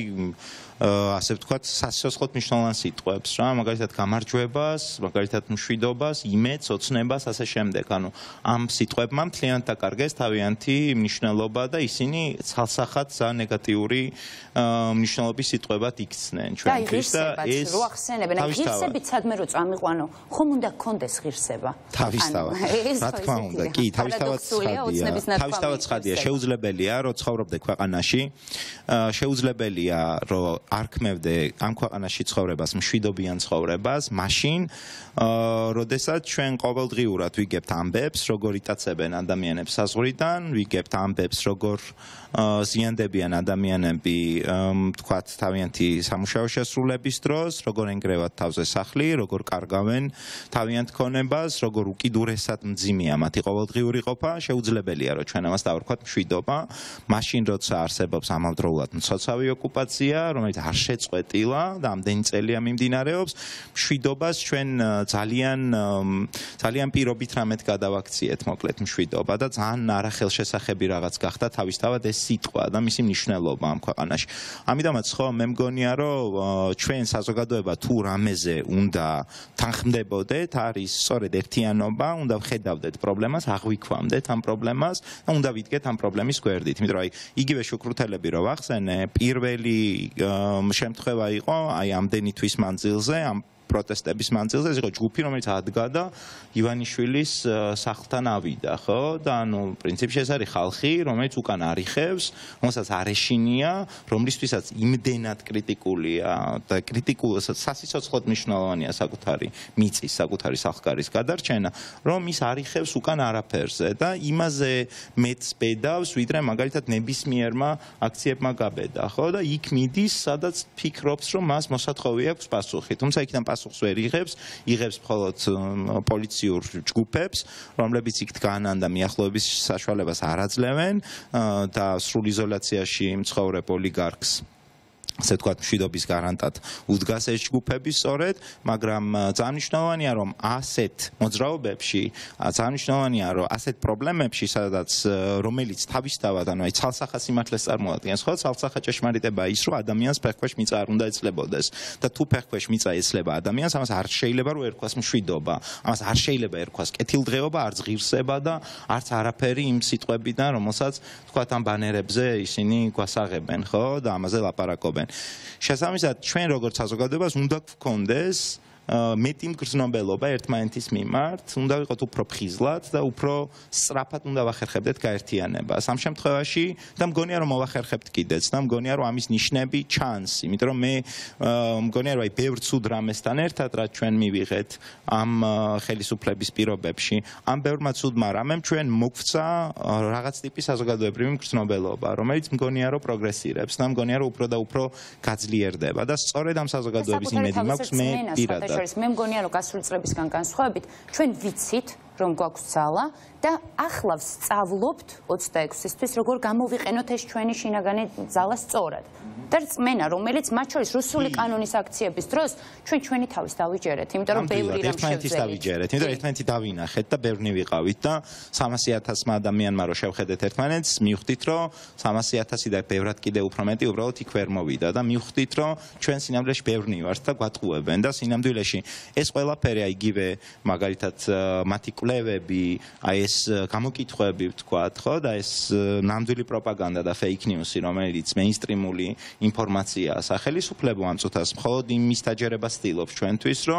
ასე ვთქვათ, სასიცოცხლოდ მნიშვნელოვან სიტყვებს, რა, მაგალითად გამარჯვებას, მაგალითად მშვიდობას, იმედს, ოცნებას, ასე შემდეგ. ანუ ამ სიტყვებმა მთლიანად დაკარგეს თავიანთი მნიშვნელობა და ისინი ცალსახად ძალიან ნეგატიური მნიშვნელობის სიტყვებად იქცნენ ჩვენთვის და ეს რო ახსენებენ, აი ღირსებით სადმე რო წამიყვანო, ხომ უნდა გქონდეს ღირსება? თავისთავად. რა თქმა უნდა, კი, თავისთავად ცხადია. თავისთავად ცხადია, შეუძლებელია, რომ ცხოვრობდე ქვეყანაში, შეუძლებელია, რომ არ ქმევდე ამ ქვეყანაში ცხოვრებას, მშვიდობიან ცხოვრებას, მაშინ, როდესაც ჩვენ ყოველდღიურად ვიგებთ ამბებს, როგორ იტაცებენ ადამიანებს საზღვრიდან, ვიგებთ ამბებს, როგორ ზიანდებიან ადამიანები, თქვათ, თავიანთი სამუშაო შესრულების დროს, როგორ ენგრევათ თავზე სახლი, როგორ კარგავენ თავიანთ ქონებას, როგორ უკიდურესად მძიმეა მათი ყოველდღიური ყოფა, შეუძლებელია, რომ ჩვენ ამას დავარქვათ მშვიდობა, მაშინ, როცა არსებობს ამავდროულად მცოცავი ოკუპაცია, რომელიც არ შეწყვეტილა და ამდენი წელია მიმდინარეობს, მშვიდობას ჩვენ ძალიან ძალიან პირობით რამეთ გადავაქციეთ, მოკლედ მშვიდობა და ძალიან არახელშესახები რაღაც გახდა თავისთავად ეს სიტყვა და მისი მნიშვნელობა ამ ქვეყანაში. ამიტომაც ხო მე მგონია, რომ ჩვენ საზოგადოება თუ რამეზე უნდა თანხმდებოდეთ, არის სწორედ ერთიანობა, უნდა ვხედავდეთ პრობლემას, აღვიქვამდეთ ამ პრობლემას და უნდა ვიდგეთ ამ პრობლემის გვერდით. იმიტომ რომ აი იგივე შუქრუთელები რო ვახსენე, პირველი შემთხვევა იყო აი ამდენი თვის მანძილზე ამ პროტესტების მანძილზე, ეს იყო ჯგუფი, რომელიც ადგა და ივანიშვილის სახლთან ავიდა, ხო? და ანუ პრინციპში ეს არის ხალხი, რომელიც უკან არიხევს, რომელსაც არ ეშინია, რომლისთვისაც იმდენად კრიტიკულია და კრიტიკულსაც სასიცოცხლოდ მნიშვნელოვანია საკუთარი მიწის, საკუთარი სახკარის გადარჩენა, რომ ის არიხევს უკან არაფერზე და იმაზე მეც ბედავს, ვიდრე მაგალითად ნებისმიერმა აქციებმა გაბედა, ხო? და იქ მიდის, სადაც ფიქრობს, რომ მას მოსათხოვი აქვს პასუხი. თუმცა იქიდან პასუხს ვერ იღებს, იღებს მხოლოდ პოლიციურ ჯგუფებს, რომლებიც იქ დგანან და მიახლოების საშუალებას არ აძლევენ და სრულ იზოლაციაში მცხოვრებ ოლიგარქს ასე ვთქვათ, მშვიდობის გარანტად უდგას ეს ჯგუფები სწორედ, მაგრამ ძალიან რომ ასეთ მოძრაობებში, ძალიან რომ ასეთ პრობლემებში, სადაც რომელიც თავისთავად, ანუ აი ცალსახა სიმართლეს წარმოადგენს, ხო, ცალსახა ჭეშმარიტება ის, რომ ადამიანს ფეხქვეშ მიწა არ უნდა ეცლებოდეს და თუ ფეხქვეშ მიწა ეცლება ადამიანს, ამას არ შეიძლება რომ ერქვას მშვიდობა, ამას არ შეიძლება ერქვას კეთილდღეობა, არც ღირსება და არც არაფერი იმ სიტყვებიდან, რომელსაც ვთქვათ ამ ბანერებზე ისინი გვასაღებენ, ხო, და ამაზე ლაპარაკობენ. შესაბამისად, ჩვენ როგორც საზოგადოებას უნდა გვქონდეს მეტი მგრძნობელობა ერთმანეთის მიმართ, უნდა ვიყოთ უფრო ფხიზლად და უფრო სწრაფად უნდა ვახერხებდეთ გაერთიანებას. ამ შემთხვევაში და მგონია რომ მოვახერხებთ კიდეც და მგონია რომ ამის ნიშნები ჩანს, იმიტომ რომ მე მგონია რომ აი ბევრ ცუდ რამესთან ერთად რაც ჩვენ მივიღეთ ამ ხელისუფლების პირობებში, ამ ბევრმა ცუდმა რამემ ჩვენ მოგვცა რაღაც ტიპის საზოგადოებრივი მგრძნობელობა, რომელიც მგონია რომ პროგრესირებს და მგონია რომ უფრო და უფრო გაძლიერდება და სწორედ ამ საზოგადოების იმედი მაქვს მე პირადად. მე მგონია რომ გასული წლებისგან განსხვავებით ჩვენ ვიცით რომ გვაქვს ძალა და ახლა ვსწავლობთ ოცდაექვსისთვის როგორ გამოვიყენოთ ეს ჩვენი შინაგანი ძალა სწორად. და რწმენა რომელიც მათ შორის რუსული კანონის აქციების დროს ჩვენ ჩვენი თავის დავიჯერეთ, იმიტომ რომ ბევრი რამ შევძელით. დავიჯერეთ, იმიტომ რომ ერთმანეთი დავინახეთ და ბევრნი ვიყავით და სამასი ათასმა ადამიანმა რო შევხედეთ ერთმანეთს, მივხვდით რომ სამასი ათასი და ბევრად კიდე უფრო მეტი უბრალოდ იქ ვერ მოვიდა და მივხვდით რომ ჩვენ სინამდვილეში ბევრნი ვართ და გვატყუებენ და სინამდვილეში ეს ყველაფერი აი იგივე მაგალითად მათი კვლევები, აი ეს გამოკითხვები ვთქვათ, ხო, და ეს ნამდვილი პროპაგანდა და fake news-ი, რომელიც მეინსტრიმული ინფორმაცია სახელისუფლებო ამ წუთას მხოლოდ იმის დაჯერებას ცდილობს ჩვენთვის, რომ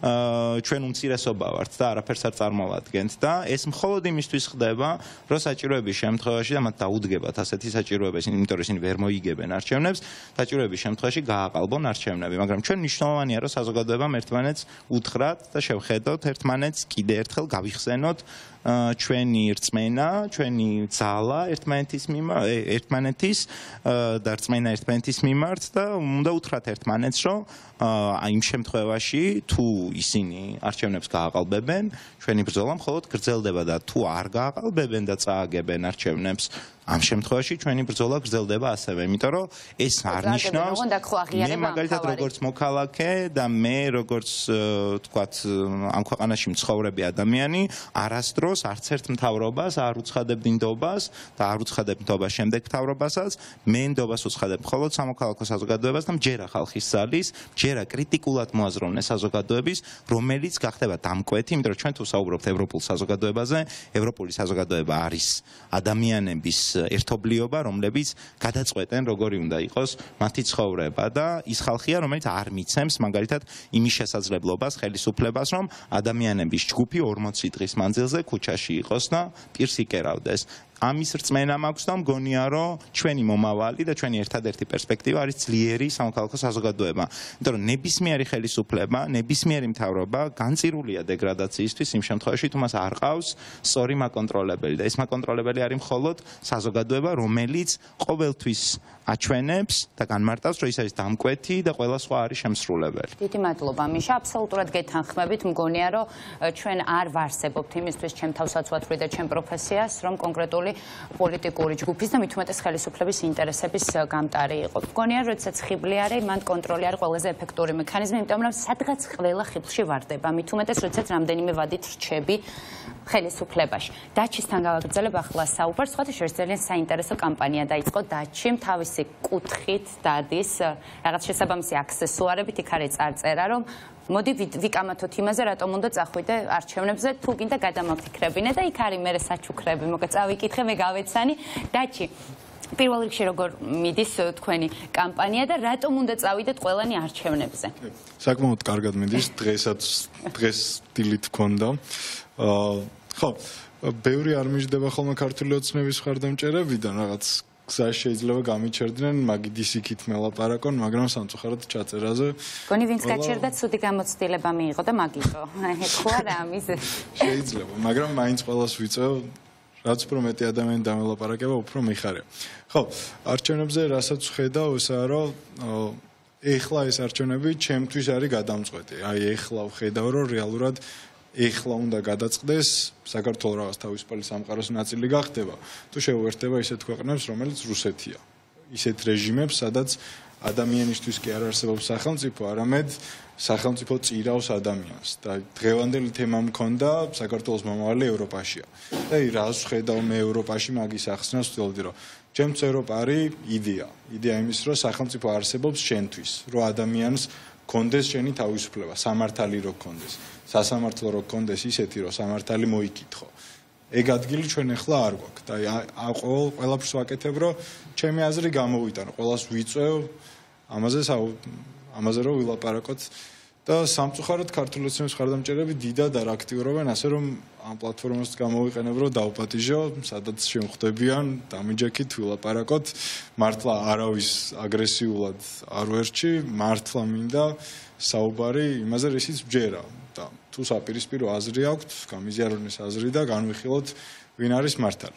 ჩვენ უმცირესობა ვართ და არაფერს არ წარმოვადგენთ და ეს მხოლოდ იმისთვის ხდება, რომ საჭიროების შემთხვევაში და მათ დაუდგებათ ასეთი საჭიროების, იმიტომ რომ ისინი ვერ მოიგებენ არჩევნებს, საჭიროების შემთხვევაში გააყალბონ არჩევნები, მაგრამ ჩვენ მნიშვნელოვანია, რომ საზოგადოებამ ერთმანეთს უთხრათ და შევხედოთ ერთმანეთს კიდე ერთხელ გავიხსენოთ ჩვენი რწმენა, ჩვენი ძალა ერთმანეთის მიმართ, ერთმანეთის და რწმენა ერთმანეთის მიმართ და უნდა უთხრათ ერთმანეთს, რომ იმ შემთხვევაში თუ ისინი არჩევნებს გააყალბებენ, ჩვენი ბრძოლა მხოლოდ გრძელდება და თუ არ გააყალბებენ და წააგებენ არჩევნებს, ამ შემთხვევაში ჩვენი ბრძოლა გრძელდება ასევე, იმიტომ რომ ეს არ ნიშნავს მე მაგალითად როგორც მოქალაქე და მე როგორც თქვათ ამ ქვეყანაში მცხოვრები ადამიანი არასდროს არც ერთ მთავრობას არ უცხადებ ნდობას და არ უცხადებ ნდობას შემდეგ მთავრობასაც, მე ნდობას უცხადებ მხოლოდ სამოქალაქო საზოგადოებას და მჯერა ხალხის ძალის, მჯერა კრიტიკულად მოაზროვნე საზოგადოების, რომელიც გახდება დამკვეთი, იმიტომ რომ ჩვენ თუ საუბრობთ ევროპულ საზოგადოებაზე, ევროპული საზოგადოება არის ადამიანების ერთობლიობა, რომლებიც გადაწყვეტენ როგორი უნდა იყოს მათი ცხოვრება და ის ხალხია, რომელიც არ მიცემს მაგალითად იმის შესაძლებლობას ხელისუფლებას, რომ ადამიანების ჯგუფი ორმოცი დღის მანძილზე ქუჩაში იყოს და პირს იკერავდეს. ამის რწმენა მაქვს და მგონია, რომ ჩვენი მომავალი და ჩვენი ერთადერთი პერსპექტივა არის ძლიერი სამოქალაქო საზოგადოება. იმიტომ რომ ნებისმიერი ხელისუფლება, ნებისმიერი მთავრობა განწირულია დეგრადაციისთვის იმ შემთხვევაში, თუ მას არ ყავს სწორი მაკონტროლებელი და ეს მაკონტროლებელი არის მხოლოდ საზოგადოება, რომელიც ყოველთვის აჩვენებს და განმარტავს, რომ ის არის დამკვეთი და ყველა სხვა არის შემსრულებელი. დიდი მადლობა მიშა, აბსოლუტურად გეთანხმებით, მგონია, რომ ჩვენ არ ვარსებობთ იმისთვის ჩემ თავსაცვათვრի და ჩემ პროფესიას, რომ კონკრეტული პოლიტიკური ჯგუფის და მით უმეტეს ხელისუფლების ინტერესების გამტარი იყო. მგონია, როდესაც ხიბლი არის, მან კონტროლი არის ყველაზე ეფექტური მექანიზმი, იმიტომ რომ სადღაც ყველა ხიბლში ვარდება, მით უმეტეს როდესაც რამდენიმე ვადით რჩები ხელისუფლებაში. დაჩისთან გავაგრძელებ ახლა საუბარს, სხვათა შორის ძალიან საინტერესო კამპანია დაიწყო დაჩი, თავისი კუთხით დადის რაღაც შესაბამისი აქსესუარებით, იქ არის წარწერა, რომ მოდი ვიკამათოთ იმაზე, რატომ უნდა წახვიდე არჩევნებზე, თუ გინდა გადამაფიქრებინე და იქ არის მერე საჩუქრები, მოკლედ წავიკითხე, მე გავეცანი. დაჩი, პირველ რიგში როგორ მიდის თქვენი კამპანია და რატომ უნდა წავიდეთ ყველანი არჩევნებზე? საკმაოდ კარგად მიდის, დღესაც დღეს დილით გქონდა. ხო, ბევრი არ მიჯდება ხოლმე ქართული ოცნების მხარდამჭერებიდან რაღაც გზაში შეიძლება გამიჩერდნენ, მაგიდის იქით მელაპარაკონ, მაგრამ სამწუხაროდ ჩაწერაზე. გონი ვინც გაჩერდა, ცუდი გამოცდილება მიიღო და მაგიტო. ხო არა ამის. შეიძლება, მაგრამ მაინც ყველას ვიწევ, რაც უფრო მეტი ადამიანი დამელაპარაკება, უფრო მიხარია. ხო, არჩევნებზე რასაც ვხედავ, ისაა რომ ეხლა ეს არჩევნები ჩემთვის არის გადამწყვეტი. აი ეხლა ვხედავ, რომ რეალურად ეხლა უნდა გადაწყდეს საქართველოს რაღაც თავისუფალი სამყაროს ნაწილი გახდება თუ შეუერთდება ისეთ ქვეყნებს რომელიც რუსეთია ისეთ რეჟიმებს სადაც ადამიანისთვის კი არ არსებობს სახელმწიფო არამედ სახელმწიფო წირავს ადამიანს და დღევანდელი თემა მქონდა საქართველოს მომავალი ევროპაშია და აი რას ვხედავ მე ევროპაში მაგის ახსნას ვთვლი რომ ჩემს ევროპა არის იდეა იდეა იმის რომ სახელმწიფო არსებობს შენთვის რომ ადამიანს კონდეს შენი თავისუფლება სამართალი რო კონდეს სასამართლო რო კონდეს ისეთი რომ სამართალი მოიკითხო ეგ ადგილი ჩვენ ახლა არ გვაქვს და აი ყოველ ყველაფერს ვაკეთებ რომ ჩემი აზრი გამოვიტანო ყველას ვიწევ ამაზე ამაზე რომ ვილაპარაკოთ და სამწუხაროდ ქართული ოცნების მხარდამჭერები დიდად არ აქტიურობენ ასე რომ ამ პლატფორმას გამოვიყენებ რომ დავპატიჟო სადაც შემხვდებიან დამიჯექით ვილაპარაკოთ მართლა არავის აგრესიულად არ ვერჩი მართლა მინდა საუბარი იმაზე რისიც ვჯერა და თუ საპირისპირო აზრი აქვთ გამიზიაროს აზრი და განვიხილოთ ვინ არის მართალი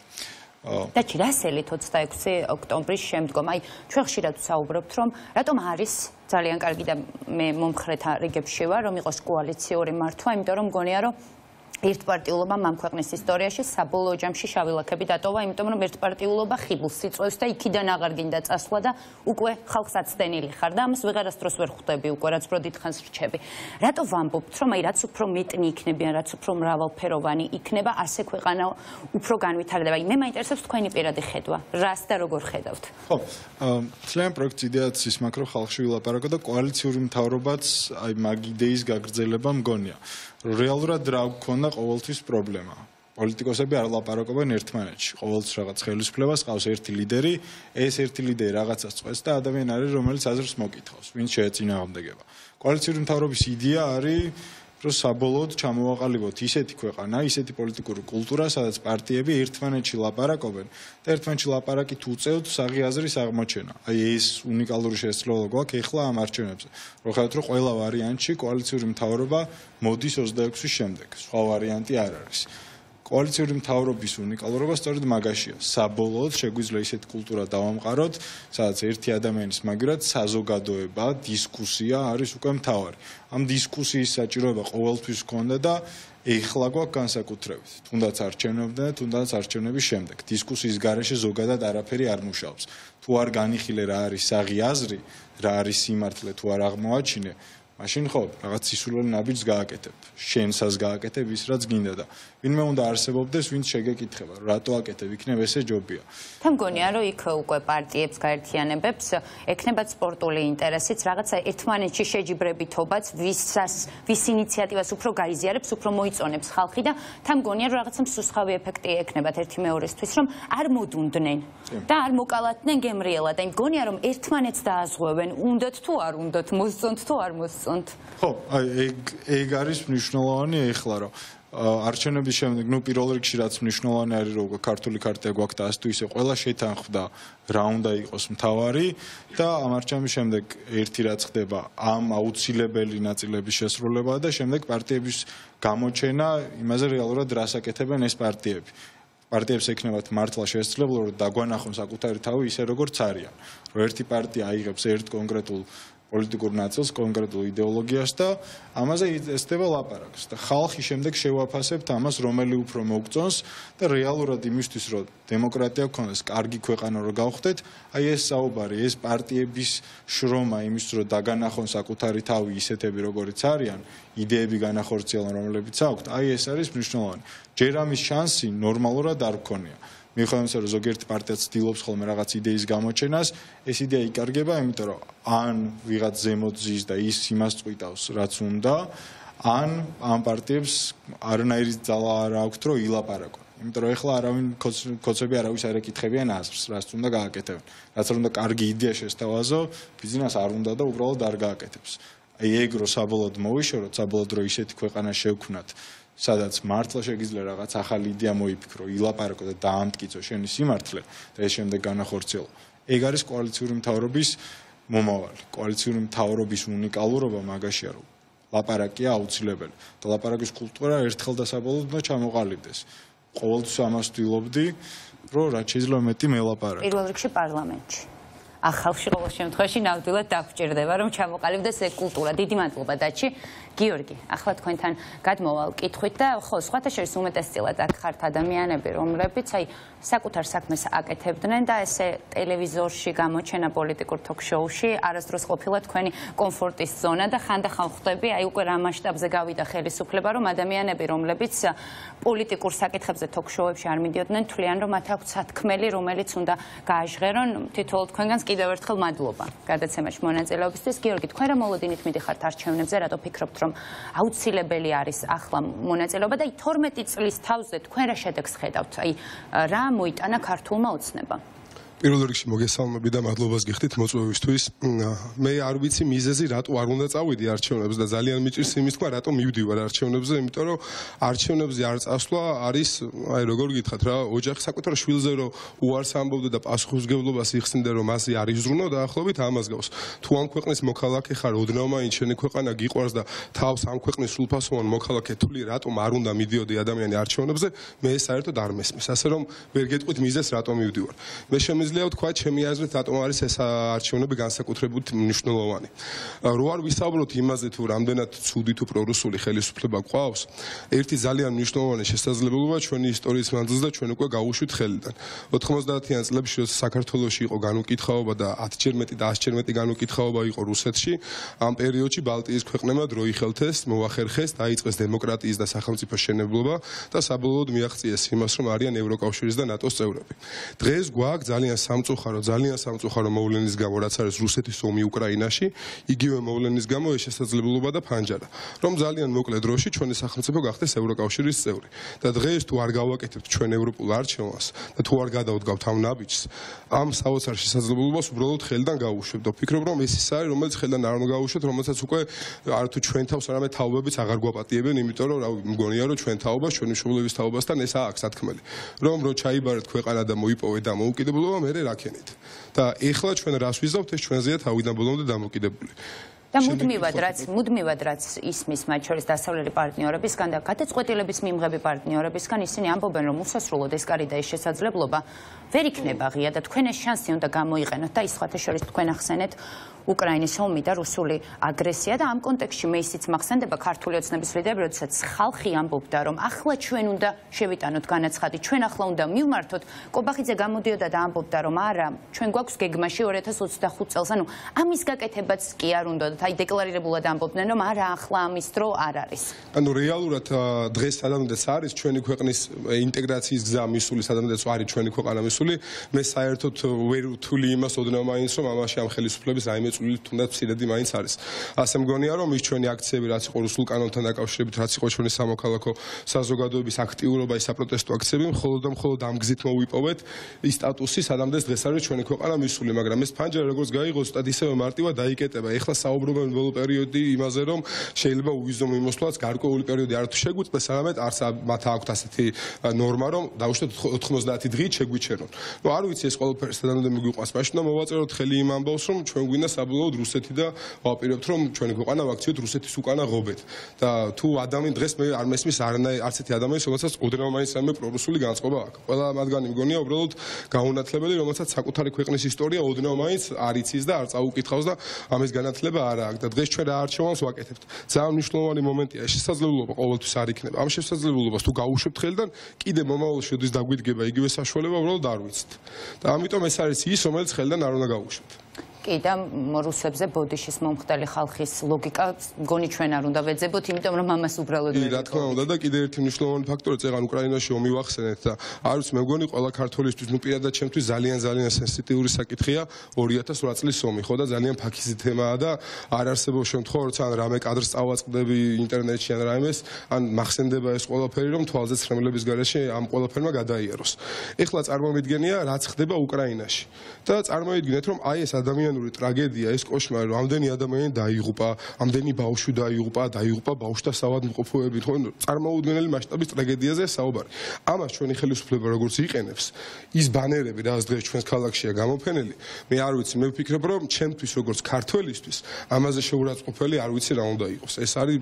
და ჩრასელით ოცდაექვსი ოქტომბრის შემდგომ აი ჩვენ ხშირად ვსაუბრობთ რომ რატომ არის ძალიან კარგი და მე მომხრეთა რიგებში ვარ რომ იყოს კოალიციური მართვა იმიტომ რომ მგონია რომ ერთპარტიულობამ ამ ქვეყნის ისტორიაში საბოლოო ჯამში შავი ლაქები დატოვა, იმიტომ რომ ერთპარტიულობა ხიბლს იწვევს და იქიდან აღარ გინდა წასვლა და უკვე ხალხს აცდენილი ხარ და ამას ვეღარასდროს ვერ ხვდები უკვე რაც უფრო დიდხანს რჩები. რატო ვამბობთ, რომ აი რაც უფრო მეტნი იქნებიან, რაც უფრო მრავალფეროვანი იქნება, ასე ქვეყანა უფრო განვითარდება. მე მაინტერესებს თქვენი პირადი ხედვა. რას და როგორ ხედავთ? ხო, ძალიან პროექტ იდეაც ის მაქვს, რომ ხალხში ვილაპარაკო და კოალიციური მთავრობაც აი მაგ იდეის გაგრძელება მგონია. რეალურად რა გქონდა ყოველთვის პრობლემა. პოლიტიკოსები არ ლაპარაკობენ ერთმანეთში. ყოველთვის რაღაც ხელისუფლებას ყავს ერთი ლიდერი, ეს ერთი ლიდერი რაღაცას წყვეტს და ადამიანი არის, რომელიც აზრს მოკითხავს, ვინც შეეწინააღმდეგება. კოალიციური მთავრობის იდეა არის, რომ საბოლოოდ ჩამოვაყალიბოთ ისეთი ქვეყანა, ისეთი პოლიტიკური კულტურა, სადაც პარტიები ერთმანეთში ლაპარაკობენ და ერთმანეთში ლაპარაკით უწევთ საღი აზრის აღმოჩენა. აი ეს უნიკალური შესაძლებლობა გვაქვს ეხლა ამ არჩევნებზე. რომ ხედავთ, რომ ყველა ვარიანტში კოალიციური მთავრობა მოდის ოცდაექვსის შემდეგ. სხვა ვარიანტი არ არის. კოალიციური მთავრობის უნიკალურობა სწორედ მაგაშია. საბოლოოდ შეგვიძლია ისეთი კულტურა დავამყაროთ, სადაც ერთი ადამიანის მაგივრად საზოგადოება, დისკუსია არის უკვე მთავარი. ამ დისკუსიის საჭიროება ყოველთვის ჰქონდა და ეხლა გვაქვს განსაკუთრებით. თუნდაც არჩევნებიდან, თუნდაც არჩევნების შემდეგ. დისკუსიის გარეშე ზოგადად არაფერი არ მუშაობს. თუ არ განიხილე რა არის საღი აზრი, რა არის სიმართლე, თუ არ აღმოაჩინე, მაშინ ხო, რაღაც სისულელი ნაბიჯს გააკეთებ. შენსაც გააკეთებ ის, რაც გინდა და ვინმე უნდა არსებობდეს, ვინც შეგეკითხება, რატო აკეთებ, იქნებ ესე ჯობია. თან მგონია, რომ იქ უკვე პარტიებს გაერთიანებებს, ექნებათ სპორტული ინტერესიც, რაღაცა ერთმანეთში შეჯიბრებითობაც, ვისას, ვის ინიციატივას უფრო გაიზიარებს, უფრო მოიწონებს ხალხი და თან მგონია, რომ რაღაცა მსუსხავი ეფექტი ექნებათ ერთი მეორესთვის, რომ არ მოდუნდნენ და არ მოკალათდნენ გემრიელად. აი მგონია, რომ ერთმანეთს დააზღვევენ, უნდათ თუ არ უნდათ, მოსწონთ თუ არ მოსწონთ. ხო, აი ეგ ეგ არის მნიშვნელოვანი ეხლა რომ არჩევნების შემდეგ, ნუ პირველ რიგში რაც მნიშვნელოვანი არის, რომ ქართული ქარტია გვაქვს და ასე თუ ისე ყველა შეთანხმდა რა უნდა იყოს მთავარი და ამ არჩევნების შემდეგ ერთი რაც ხდება, ამ აუცილებელი ნაწილების შესრულება და შემდეგ პარტიების გამოჩენა იმაზე რეალურად რას აკეთებენ ეს პარტიები. პარტიებს ექნებათ მართლა შესაძლებლობა რომ დაგვანახონ საკუთარი თავი ისე როგორც არიან. რომ ერთი პარტია აიღებს ერთ კონკრეტულ პოლიტიკურ ნაწილს, კონკრეტულ იდეოლოგიას და ამაზე ესდება ლაპარაკს და ხალხი შემდეგ შევაფასებთ ამას, რომელი უფრო მოგწონს და რეალურად იმისთვის, რომ დემოკრატია გქონდეს, კარგი ქვეყანა რო გავხდეთ, აი ეს საუბარი, ეს პარტიების შრომა იმის, რომ დაგანახონ საკუთარი თავი ისეთები, როგორიც არიან, იდეები განახორციელონ, რომლებიც აქვთ, აი ეს არის მნიშვნელოვანი. ჯერ ამის შანსი ნორმალურად არ გქონია. მიუხედავად იმისა, რომ ზოგიერთი პარტია ცდილობს ხოლმე რაღაც იდეის გამოჩენას, ეს იდეა იკარგება, იმიტომ რომ ან ვიღაც ზემოთ ზის და ის იმას წვიტავს, რაც უნდა, ან ამ პარტიებს არანაირი ძალა არ აქვთ, რომ ილაპარაკონ. იმიტომ რომ ეხლა არავინ კოცები არავის არ ეკითხებიან აზრს, რაც უნდა გააკეთებენ. რაც არ უნდა კარგი იდეა შესთავაზო, ბიზნეს არ უნდა და უბრალოდ არ გააკეთებს. აი ეგ რო საბოლოოდ მოვიშოროთ, საბოლოოდ რო ისეთი ქვეყანა შევქმნათ, სადაც მართლა შეგიძლია რაღაც ახალი იდეა მოიფიქრო, ილაპარაკო და დაამტკიცო შენი სიმართლე და ეს შემდეგ განახორციელო. ეგ არის კოალიციური მთავრობის მომავალი. კოალიციური მთავრობის უნიკალურობა მაგაშია, რომ ლაპარაკია აუცილებელი და ლაპარაკის კულტურა ერთხელ და საბოლოოდ უნდა ჩამოყალიბდეს. ყოველთვის ამას ვდილობდი, რომ რაც შეიძლება მეტი მელაპარაკო. პირველ რიგში პარლამენტში. ახალში ყოველ შემთხვევაში ნამდვილად დაგვჭირდება, რომ ჩამოყალიბდეს ეგ კულტურა. დიდი მადლობა დაჩი. გიორგი, ახლა თქვენთან გადმოვალ კითხვით და ხო, სხვათა შორის უმეტესწილად აქ ხართ ადამიანები, რომლებიც აი საკუთარ საქმეს აკეთებდნენ და ესე ტელევიზორში გამოჩენა პოლიტიკურ ток-შოუში არასდროს ყოფილა თქვენი კომფორტის ზონა და ხანდახან ხვდები, აი უკვე რა მასშტაბზე გავიდა ხელისუფლება, რომ ადამიანები, რომლებიც პოლიტიკურ საკითხებზე ток-შოუებში არ მიდიოდნენ, თვლიან, რომ მათ აქვთ სათქმელი, რომელიც უნდა გააჟღერონ. თითოეულ თქვენგანს კიდევ ერთხელ მადლობა გადაცემაში მონაწილეობისთვის. გიორგი, თქვენ რა მოლოდინით მიდიხართ არჩევნებზე, რატო ფიქრობთ, რომ აუცილებელი არის ახლა მონაწილეობა და თორმეტი წლის თავზე თქვენ რა შედეგს ხედავთ? აი რა მოიტანა ქართულმა ოცნებამ? პირველ რიგში მოგესალმები და მადლობას გიხდით მოწვევისთვის. მე არ ვიცი მიზეზი რატო არ უნდა წავიდი არჩევნებზე და ძალიან მიჭირს იმის თქვა რატო მივდივარ არჩევნებზე, იმიტომ რომ არჩევნებზე არ წასვლა არის, აი როგორ გითხრათ რა, ოჯახი საკუთარ შვილზე რომ უარს ამბობდა და პასუხისმგებლობას იხსნიდა რომ მასზე არ იზრუნო დაახლოებით ამას გავს. თუ ამ ქვეყნის მოქალაქე ხარ, ოდნავ მაინც შენი ქვეყანა გიყვარს და თავს ამ ქვეყნის სრულფასოვან მოქალაქე თვლი, რატომ არ უნდა მიდიოდი ადამიანი არჩევნებზე, მე საერთოდ არ მესმის. ასე რომ ვერ გეტყვით მიზეზს რატომ მივდივარ. მე შემიძლია ვთქვა ჩემი აზრით რატომ არის ეს არჩევნები განსაკუთრებით მნიშვნელოვანი. რო არ ვისაუბროთ იმაზე თუ რამდენად ცუდი თუ პრორუსული ხელისუფლება გვყავს, ერთი ძალიან მნიშვნელოვანი შესაძლებლობა ჩვენი ისტორიის მანძილზე და ჩვენ უკვე გავუშვით ხელიდან. ოთხმოცდაათიან წლებში როცა საქართველოში იყო განუკითხაობა და ათჯერ მეტი და ასჯერ მეტი განუკითხაობა იყო რუსეთში, ამ პერიოდში ბალტიის ქვეყნებმა დრო იხელთეს, მოახერხეს, დაიწყეს დემოკრატიის და სახელმწიფოს შენებლობა და საბოლოოდ მიაღწიეს იმას, რომ არიან ევროკავშირის და ნატოს წევრები. დღეს გვაქვს ძალიან სამწუხარო, ძალიან სამწუხარო მოვლენის გამო, რაც არის რუსეთის ომი უკრაინაში, იგივე მოვლენის გამო ეს შესაძლებლობა და ფანჯარა, რომ ძალიან მოკლე დროში ჩვენი სახელმწიფო გახდეს ევროკავშირის წევრი. და დღეს თუ არ გავაკეთებთ ჩვენ ევროპულ არჩევანს და თუ არ გადავდგავთ ამ ნაბიჯს, ამ საოცარ შესაძლებლობას უბრალოდ ხელიდან გავუშვებთ. და ვფიქრობ, რომ ეს ის არის, რომელიც ხელიდან არ უნდა გავუშვათ, რომელსაც უკვე არ თუ ჩვენ თავს, არამედ თაობებიც აღარ გვაპატიებენ, იმიტომ რომ რავი, მგონია რომ ჩვენ თაობას, ჩვენი მშობლების თაობასთან ეს აქვს სათქმელი. რომ რო ჩაიბარეთ ქვეყანა და მოიპოვეთ დამოუკიდებლობა მე რაკენით და ეხლა ჩვენ რას ვიზავთ ეს ჩვენზეა თავიდან ბოლომდე დამოკიდებული და მუდმივად რაც მუდმივად რაც ისმის მათ შორის დასავლელი პარტნიორებისგან და გადაწყვეტილების მიმღები პარტნიორებისგან ისინი ამბობენ რომ უსასრულოდ ეს კარი და ეს შესაძლებლობა ვერ იქნება ღია და თქვენ ეს შანსი უნდა გამოიყენოთ და ის სხვათა შორის თქვენ ახსენეთ უკრაინის ომი და რუსული აგრესია და ამ კონტექსტში მე ისიც მახსენდება ქართული ოცნების ლიდერები, როდესაც ხალხი ამბობდა, რომ ახლა ჩვენ უნდა შევიტანოთ განაცხადი, ჩვენ ახლა უნდა მივმართოთ. კობახიძე გამოდიოდა და ამბობდა, რომ არა, ჩვენ გვაქვს გეგმაში ორი ათას ოცდახუთ წელს, ანუ ამის გაკეთებაც კი არ უნდათ. აი დეკლარირებულად ამბობდნენ, რომ არა, ახლა ამის დრო არ არის. ანუ რეალურად დღეს სადამდეც არის ჩვენი ქვეყნის ინტეგრაციის გზა მისული, სადამდეც არის ჩვენი ქვეყანა მისული, მე საერთოდ ვერ ვთვლი იმას ოდნავ მაინც, რომ ამაში ამ ხელისუფლების რაიმე წვლილი თუნდაც მცირედი მაინც არის. ასე მგონია რომ ის ჩვენი აქციები რაც იყო რუსულ კანონთან დაკავშირებით, რაც იყო ჩვენი სამოქალაქო საზოგადოების აქტიურობა, ის საპროტესტო აქციები, მხოლოდ და მხოლოდ ამ გზით მოვიპოვეთ ის სტატუსი, სადამდეც დღეს არის ჩვენი ქვეყანა მისული, მაგრამ ეს ფანჯარა როგორც გაიღო, ზუსტად ისევე მარტივად დაიკეტება. ეხლა საუბრობენ ბოლო პერიოდი იმაზე, რომ შეიძლება უვიზო მიმოსვლაც გარკვეული პერიოდი არ თუ შეგვიწყდეს, არამედ არც მათ აქვთ ასეთი ნორმა, რომ დაუშვათ ოთხმოცდაათი დღით შეგვიჩერონ. ნუ არ ვიცი ეს ყველაფერი სადამდე მიგვიყვას, მაშინ უნდა მოვაწეროთ ხელი იმ ამბავს, რომ ჩვენ გვინდა საბოლოოდ რუსეთი და ვაპირებთ რომ ჩვენი ქვეყანა ვაქციოთ რუსეთის უკანა ღობეთ და თუ ადამიანი დღეს მე არ მესმის არანაირ არც ერთი ადამიანი რომელსაც ოდნავ მაინც ამე პრორუსული განწყობა აქვს. ყველა მათგანი მგონია უბრალოდ გაუნათლებელი, რომელსაც საკუთარი ქვეყნის ისტორია ოდნავ მაინც არ იცის და არ წაუკითხავს და ამის განათლება არ აქვს და დღეს ჩვენ რა არჩევანს ვაკეთებთ. ძალიან მნიშვნელოვანი მომენტია, შესაძლებლობა ყოველთვის არ იქნება. ამ შესაძლებლობას თუ გაუშვებთ ხელიდან, კიდე მომავალში როდის დაგვიდგება იგივე საშუალება, უბრალოდ არ ვიცით. და ამიტომ ეს არის ის, რომელიც ხელიდან არ უნდა გაუშვით. კი და რუსებზე ბოდიშის მომხდარი ხალხის ლოგიკა მგონი ჩვენ არ უნდა ვეძებოთ, იმიტომ რომ ამას უბრალოდ კი, რა თქმა უნდა და კიდევ ერთი მნიშვნელოვანი ფაქტორი წეგან უკრაინაში ომი ვახსენეთ და არ ვიცი მე მგონი ყველა ქართველისთვის ნუ პირადად ჩემთვის ძალიან ძალიან სენსიტიური საკითხია ორი ათას ორი წლის ომი ხო და ძალიან ფაქიზი თემაა და არ არსებობს შემთხვევა როცა ან რამე კადრს წავაწყდები ინტერნეტში ან რაიმეს ან მახსენდება ეს ყველაფერი რომ თვალზე ცრემლების გარეშე ამ ყველაფერმა გადაიაროს. ეხლა წარმოვიდგენია რაც ხდება უკრაინაში და წარმოვიდგინეთ რომ აი ეს ადამიანური ტრაგედია ეს კოშმარი რომ ამდენი ადამიანი დაიღუპა, ამდენი ბავშვი დაიღუპა, დაიღუპა ბავშვთა საავადმყოფოები, ხო წარმოუდგენელი მასშტაბის ტრაგედიაზე საუბარი. ამას ჩვენი ხელისუფლება როგორც იყენებს, ის ბანერები რაც დღეს ჩვენს ქალაქშია გამოფენილი, მე არ ვიცი, მე ვფიქრობ რომ ჩემთვის როგორც ქართველისთვის ამაზე შეურაცხყოფელი არ ვიცი რა უნდა იყოს. ეს არის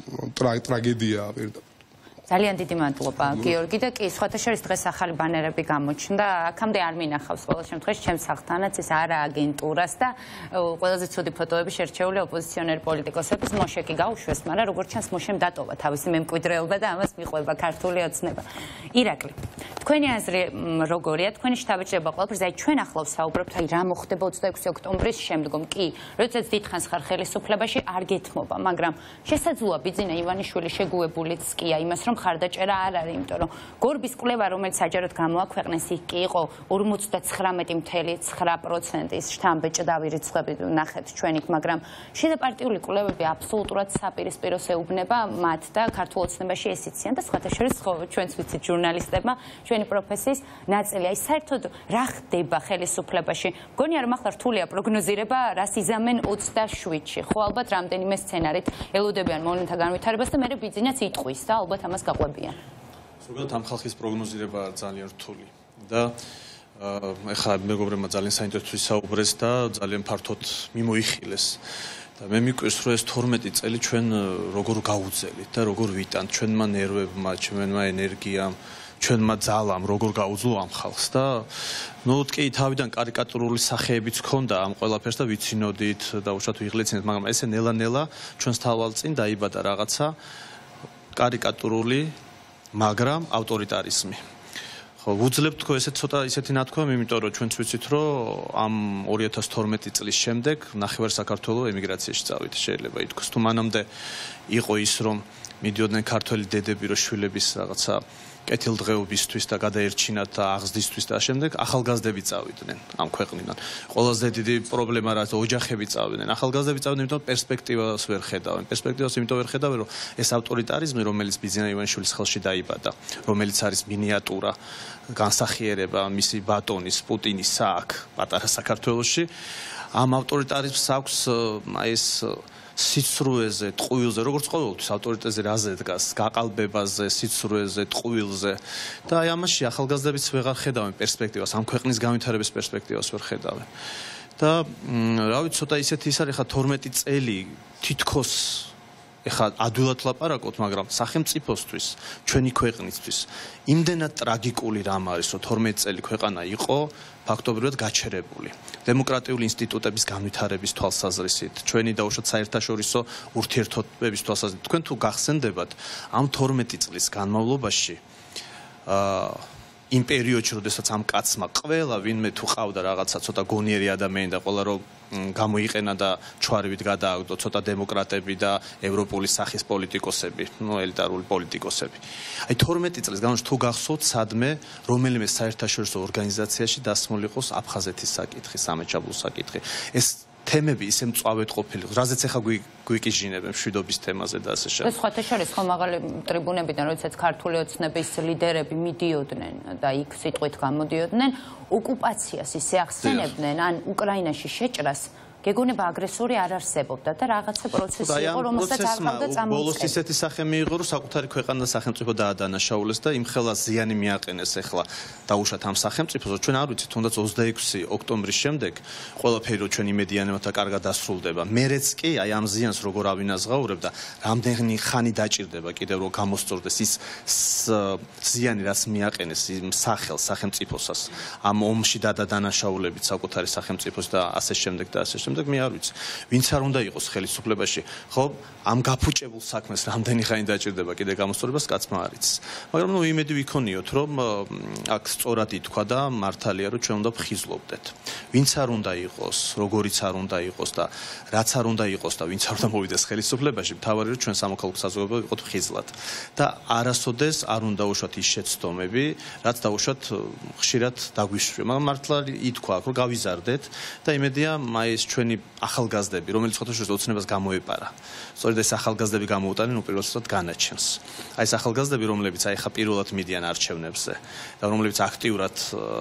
ტრაგედია პირდაპირ. ძალიან დიდი მადლობა გიორგი და კი სხვათა შორის დღეს ახალი ბანერები გამოჩნდა აქამდე არ მინახავს ყოველ შემთხვევაში ჩემს სახლთანაც ეს არა აგენტურას და ყველაზე ცუდი ფოტოები შერჩეული ოპოზიციონერი პოლიტიკოსების მოშეკი გაუშვეს მაგრამ როგორც ჩანს მოშემ დატოვა თავისი მემკვიდრეობა და ამას მიყვება ქართული ოცნება ირაკლი თქვენი აზრი როგორია თქვენი შთაბეჭდება ყველაფერზე აი ჩვენ ახლა ვსაუბრობთ აი რა მოხდება ოცდაექვსი ოქტომბრის შემდგომ კი როდესაც დიდხანს ხარ ხელისუფლებაში არ გეთმობა მაგრამ შესაძლოა ბიძინა ივანიშვილი შეგუებულიც კი აი იმას რომ ხარდაჭერა არ არის, იმიტომ რომ გორბის კვლევა, რომელიც საჯაროდ გამოაქვეყნეს, იქ კი იყო ორმოცდათხრამეტი ფاصლე ცხრა პროცენტის შთამბეჭდავი რიცხვები ნახეთ ჩვენ იქ, მაგრამ შედაპარტიული კვლევები აბსოლუტურად საპირისპიროს ეუბნება მათ და ქართულ ოცნებაში ეს იციან და სხვათა შორის ჩვენც ვიცით ჟურნალისტებმა, ჩვენი პროფესიის ნაწილი. აი საერთოდ რა ხდება ხელისუფლებაში? მგონია რომ ახლა რთულია პროგნოზირება, რას იზამენ ოცდაშვიდში. ხო ალბათ რამდენიმე სცენარით ელოდებიან მოვლენთა განვითარებას და მერე ბიძინაც იტყვის და ალბათ ამას გაყვებიან. ზოგადად ამ ხალხის პროგნოზირება ძალიან რთული და ეხლა მეგობრებმა ძალიან საინტერესო ვისაუბრეს და ძალიან ფართოდ მიმოიხილეს. და მე მიკვირს რომ ეს თორმეტი წელი ჩვენ როგორ გავუძელით და როგორ ვიტანთ ჩვენმა ნერვებმა, ჩვენმა ენერგიამ, ჩვენმა ძალამ როგორ გაუძლო ამ ხალხს და ნუ კი თავიდან კარიკატურული სახეებიც ჰქონდა ამ ყველაფერს და ვიცინოდით და უშუალოდ ვიღლეცინეთ, მაგრამ ესე ნელა-ნელა ჩვენს თვალწინ დაიბადა რაღაცა კარიკატურული, მაგრამ ავტორიტარიზმი. ხო, ვუძლებთ თქო ესე ცოტა ისეთი ნათქვამი, იმიტომ რომ ჩვენც ვიცით, რომ ამ ორი ათას თორმეტი წლის შემდეგ ნახევარ საქართველოს ემიგრაციაში წავიდა, შეიძლება ითქვას. თუ მანამდე იყო ის, რომ მიდიოდნენ ქართველი დედები, რომ შვილების რაღაცა კეთილდღეობისთვის და გადაერჩინათ და აღზრდისთვის და შემდეგ ახალგაზრდები წავიდნენ ამ ქვეყნიდან. ყველაზე დიდი პრობლემა რაც ოჯახები წავიდნენ. ახალგაზრდები წავიდნენ, იმიტომ რომ პერსპექტივას ვერ ხედავენ. პერსპექტივას იმიტომ ვერ ხედავენ, რომ ეს ავტორიტარიზმი, რომელიც ბიძინა ივანიშვილის ხელში დაიბადა, რომელიც არის მინიატურა, განსახიერება მისი ბატონის, პუტინის აქ, პატარა საქართველოში, ამ ავტორიტარიზმს აქვს ეს სიცრუეზე, ტყუილზე, როგორც ყოველთვის ავტორიტეტზე რაზე დგას, გაყალბებაზე, სიცრუეზე, ტყუილზე და აი ამაში ახალგაზრდებიც ვეღარ ხედავენ პერსპექტივას, ამ ქვეყნის განვითარების პერსპექტივას ვერ ხედავენ. და რა ვიცი, ცოტა ისეთი ის არის, ხა თორმეტი წელი თითქოს ეხლა ადვილად ლაპარაკობთ, მაგრამ სახელმწიფოსთვის, ჩვენი ქვეყნისთვის იმდენად ტრაგიკული რამ არის, რომ თორმეტი წელი ქვეყანა იყო ფაქტობრივად გაჩერებული. დემოკრატიული ინსტიტუტების განვითარების თვალსაზრისით, ჩვენი დაუშვათ საერთაშორისო ურთიერთობების თვალსაზრისით, თქვენ თუ გახსენდებათ, ამ თორმეტი წლის განმავლობაში აა იმ პერიოდში, როდესაც ამ კაცმა ყველა ვინმე თუ ყავდა რაღაცა ცოტა გონიერი ადამიანი და ყველა რომ გამოიყენა და ჩვარივით გადააგდო ცოტა დემოკრატები და ევროპული სახის პოლიტიკოსები, ნუ ელიტარული პოლიტიკოსები. აი თორმეტი წლის განმავლობაში თუ გახსოვთ სადმე რომელიმე საერთაშორისო ორგანიზაციაში დასმული იყოს აფხაზეთის საკითხი, სამეჩაბლოს საკითხი. ეს თემები ისე მწვავედ ყოფილი, რაზეც ახლა გვიკიჟინებენ მშვიდობის თემაზე და ასე შემდეგ. ეს სხვათა შორის ხო მაღალი ტრიბუნებიდან, როდესაც ქართული ოცნების ლიდერები მიდიოდნენ და იქ სიტყვით გამოდიოდნენ, ოკუპაციას ისე ახსენებდნენ, ან უკრაინაში შეჭრას გეგონება აგრესორი არ არსებობდა და რაღაცა პროცესი იყო, რომელსაც არ ყავდა წამოწყება. ბოლოს ისეთი სახე მიიღო, რომ საკუთარი ქვეყანა და სახელმწიფო დაადანაშაულეს და იმ ხელა ზიანი მიაყენეს ახლა დაუშვათ ამ სახელმწიფოს. ჩვენ არ ვიცით, თუნდაც ოცდაექვსი ოქტომბრის შემდეგ ყველაფერი რო ჩვენ იმედიანებათა კარგად დასრულდება. მერეც კი აი ამ ზიანს როგორ ავინაზღაურებ და რამდენი ხანი დაჭირდება კიდევ რომ გამოსწორდეს ის ზიანი რაც მიაყენეს იმ სახელს სახელმწიფოსას ამ ომში დაადანაშაულებით საკუთარი სახელმწიფოს და ასე შემდეგ და ასე შემდეგ. შემდეგ მე არ ვიცი ვინც არ უნდა იყოს ხელისუფლებაში ხო ამ გაფუჭებულ საქმეს რამდენი ხანი დაჭირდება კიდე გამოსწორებას კაცმა არ იცის მაგრამ ნუ იმედი ვიქონიოთ რომ აქ სწორად ითქვა და მართალია რომ ჩვენ უნდა ვხიზლობდეთ ვინც არ უნდა იყოს როგორიც არ უნდა იყოს და რაც არ უნდა იყოს და ვინც არ უნდა მოვიდეს ხელისუფლებაში მთავარი რომ ჩვენ სამოქალაქო საზოგადოება ვიყოთ ხიზლად და არასოდეს არ უნდა უშოთ ის შეცდომები რაც დაუშვათ ხშირად დაგვიშვია მაგრამ მართლა ითქვა რომ გავიზარდეთ და იმედია მაის ჩვენი ახალგაზრდები რომელიც ხოთაშორის ოცნებას გამოეპარა სწორედ ეს ახალგაზრდები გამოუტანენ უპირველესად განაჩენს აი ეს ახალგაზრდები რომლებიც აი ხა პირველად მიდიან არჩევნებზე და რომლებიც აქტიურად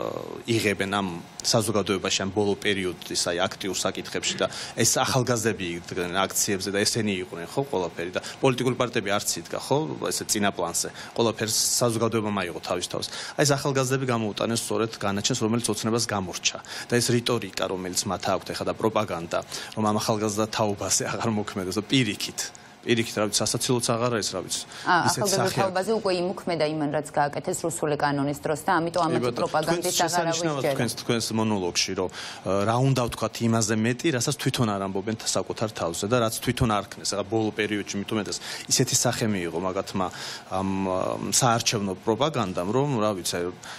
იღებენ ამ საზოგადოებაში ამ ბოლო პერიოდის აი აქტიურ საკითხებში და ეს ახალგაზრდები იდგნენ აქციებზე და ესენი იყვნენ ხო ყველაფერი და პოლიტიკური პარტიები არც იდგა ხო ესე წინა პლანზე ყველაფერს საზოგადოებამ აიღო თავის თავს აი ეს ახალგაზრდები გამოუტანენ სწორედ განაჩენს რომელიც ოცნებას გამორჩა და ეს რიტორიკა რომელიც მათ აქვთ ეხლა და პროპაგანდა რომ ამ ახალგაზრდა თაობაზე აღარ მოქმედებს და პირიქით პირიქით რა ვიცი სასაცილოც აღარ არის რა ვიცი ახალგაზრდა თაობაზე უკვე იმოქმედა იმან რაც გააკეთეს რუსული კანონის დროს და ამიტომ ამათი პროპაგანდის აღარავის ჯერა თქვენს თქვენს მონოლოგში რომ რა უნდა ვთქვათ იმაზე მეტი რასაც თვითონ არ ამბობენ საკუთარ თავზე და რაც თვითონ არ ქნეს ახლა ბოლო პერიოდში მithumetes ისეთი სახე მიიღო მაგათმა ამ საარჩევნო პროპაგანდამ რომ რა ვიცი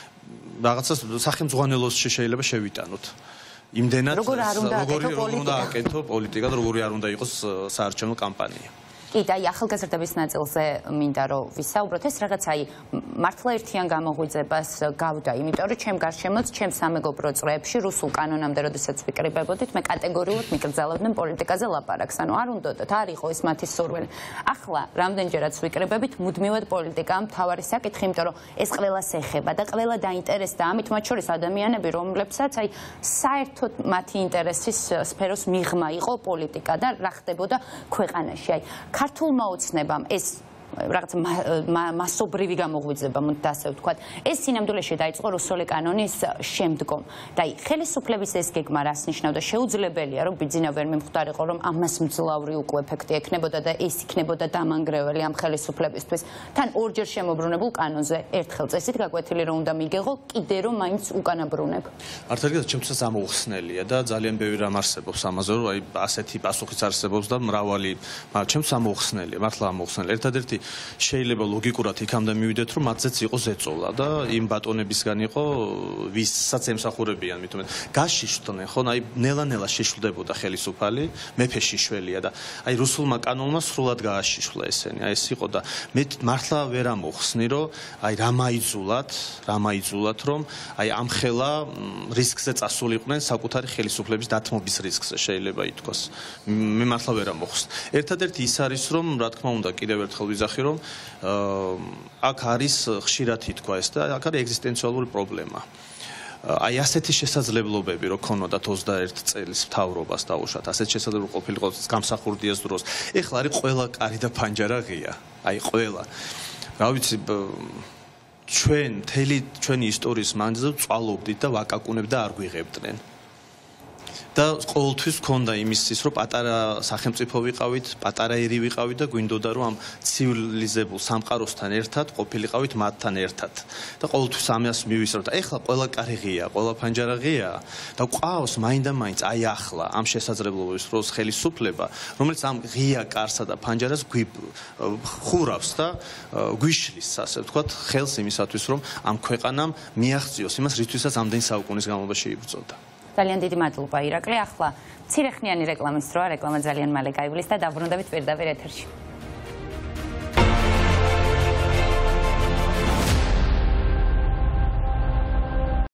რაღაცა სახელმძღვანელოსში შეიძლება შევიტანოთ იმდენად როგორ არ უნდა აკეთო პოლიტიკა და როგორი არ უნდა იყოს საარჩევნო კამპანია კი და ახალგაზრდების ნაწილზე მინდა რომ ვისაუბროთ ეს რაღაც აი მართლა ერთიან გამოღვიძებას გავდა იმიტომ რომ ჩემ გარშემოც ჩემ სამეგობრო წრეებში რუსულ კანონამდე როდესაც ვიკრიბებოდით მე კატეგორიულად მიკრძალავდნენ პოლიტიკაზე ლაპარაკს ანუ არ უნდათ არ იყო ეს მათი სურვილი ახლა რამდენჯერაც ვიკრიბებით მუდმივად პოლიტიკაა მთავარი საკითხი იმიტომ რომ ეს ყველას ეხება და ყველა დაინტერესდა ამით მათ შორის ადამიანები რომლებსაც აი საერთოდ მათი ინტერესის სფეროს მიღმა იყო პოლიტიკა და რა ხდებოდა ქვეყანაში აი ქართულმა ოცნებამ ეს რაღაც მასობრივი გამოღვიძება მოდით ასე ვთქვათ ეს სინამდვილეში დაიწყო რუსული კანონის შემდგომ და აი ხელისუფლების ეს გეგმა რას ნიშნავდა შეუძლებელია რომ ბიძინა ვერ მიმხვდარიყო რომ ამას მძლავრი უკვე ეფექტი ექნებოდა და ეს იქნებოდა დამანგრეველი ამ ხელისუფლებისთვის თან ორჯერ შემოbrunებულ კანონზე ერთხელ წესით გაკვეთილი რომ უნდა მიგეღო კიდე რომ მაინც უკანაბრუნებ არც ერთ ჩემთვის ამოუხსნელია და ძალიან ბევრი რამ არსებობს ამაზე რომ აი ასეთი პასუხიც არსებობს და მრავალი ჩემთვის ამოუხსნელია მართლა ამოუხსნელია ერთადერთი შეიძლება ლოგიკურად იქამდე მივიდეთ რომ მათზეც იყო ზეწოლა და იმ ბატონებისგან იყო ვისაც ემსახურებიან მithumet გაშიშვლდნენ ხო აი ნელა-ნელა შიშვლდებოდა ხელისუფალი მეფე შიშველია და აი რუსულმა კანონმა სრულად გააშიშვლა ესენი აი ეს იყო და მე მართლა ვერ ამოხსნი რომ აი რა მაიძულათ რა მაიძულათ რომ აი ამ ხელა რისკზე წასულიყვნენ საკუთარი ხელისუფლების დათმობის რისკზე შეიძლება ითქვას მე მართლა ვერ ამოხსნი ერთადერთი ის არის რომ რა თქმა უნდა კიდევ ერთხელ ვიზახი რომ აქ არის ხშირად ითქვა ეს და აქ არის ეგზისტენციალური პრობლემა. აი ასეთი შესაძლებლობები რო ქონოდათ ოცდაერთი წელის მთავრობას დაუშვათ, ასეთ შესაძლებლობა ყოფილიყო გამსახურდიას დროს. ეხლა არის ყველა კარი და ფანჯარა ღია. აი ყველა. რა ვიცი ჩვენ მთელი ჩვენი ისტორიის მანძილზე წვალობდით და ვაკაკუნებდა და არ გვიღებდნენ. და ყოველთვის გქონდა იმის ის რომ პატარა სახელმწიფო ვიყავით, პატარა ერი ვიყავით და გვინდოდა რომ ამ ცივილიზებულ სამყაროსთან ერთად ყოფილიყავით მათთან ერთად. და ყოველთვის ამას მივისწრებთ. ეხლა ყველა კარი ღია, ყველა ფანჯარა ღია და ყავს მაინდა-მაინც აი ახლა ამ შესაძლებლობის დროს ხელისუფლება, რომელიც ამ ღია კარსა და ფანჯარას ხურავს და გვიშლის, ასე ვთქვათ, ხელს იმისათვის რომ ამ ქვეყანამ მიაღწიოს იმას, რითვისაც ამდენი საუკუნის განმავლობაში იბრძოდა. ძალიან დიდი მადლობა ირაკლი ახლა მცირეხნიანი რეკლამის დროა რეკლამა ძალიან მალე გაივლის და დაბრუნდებით პირდაპირ ეთერში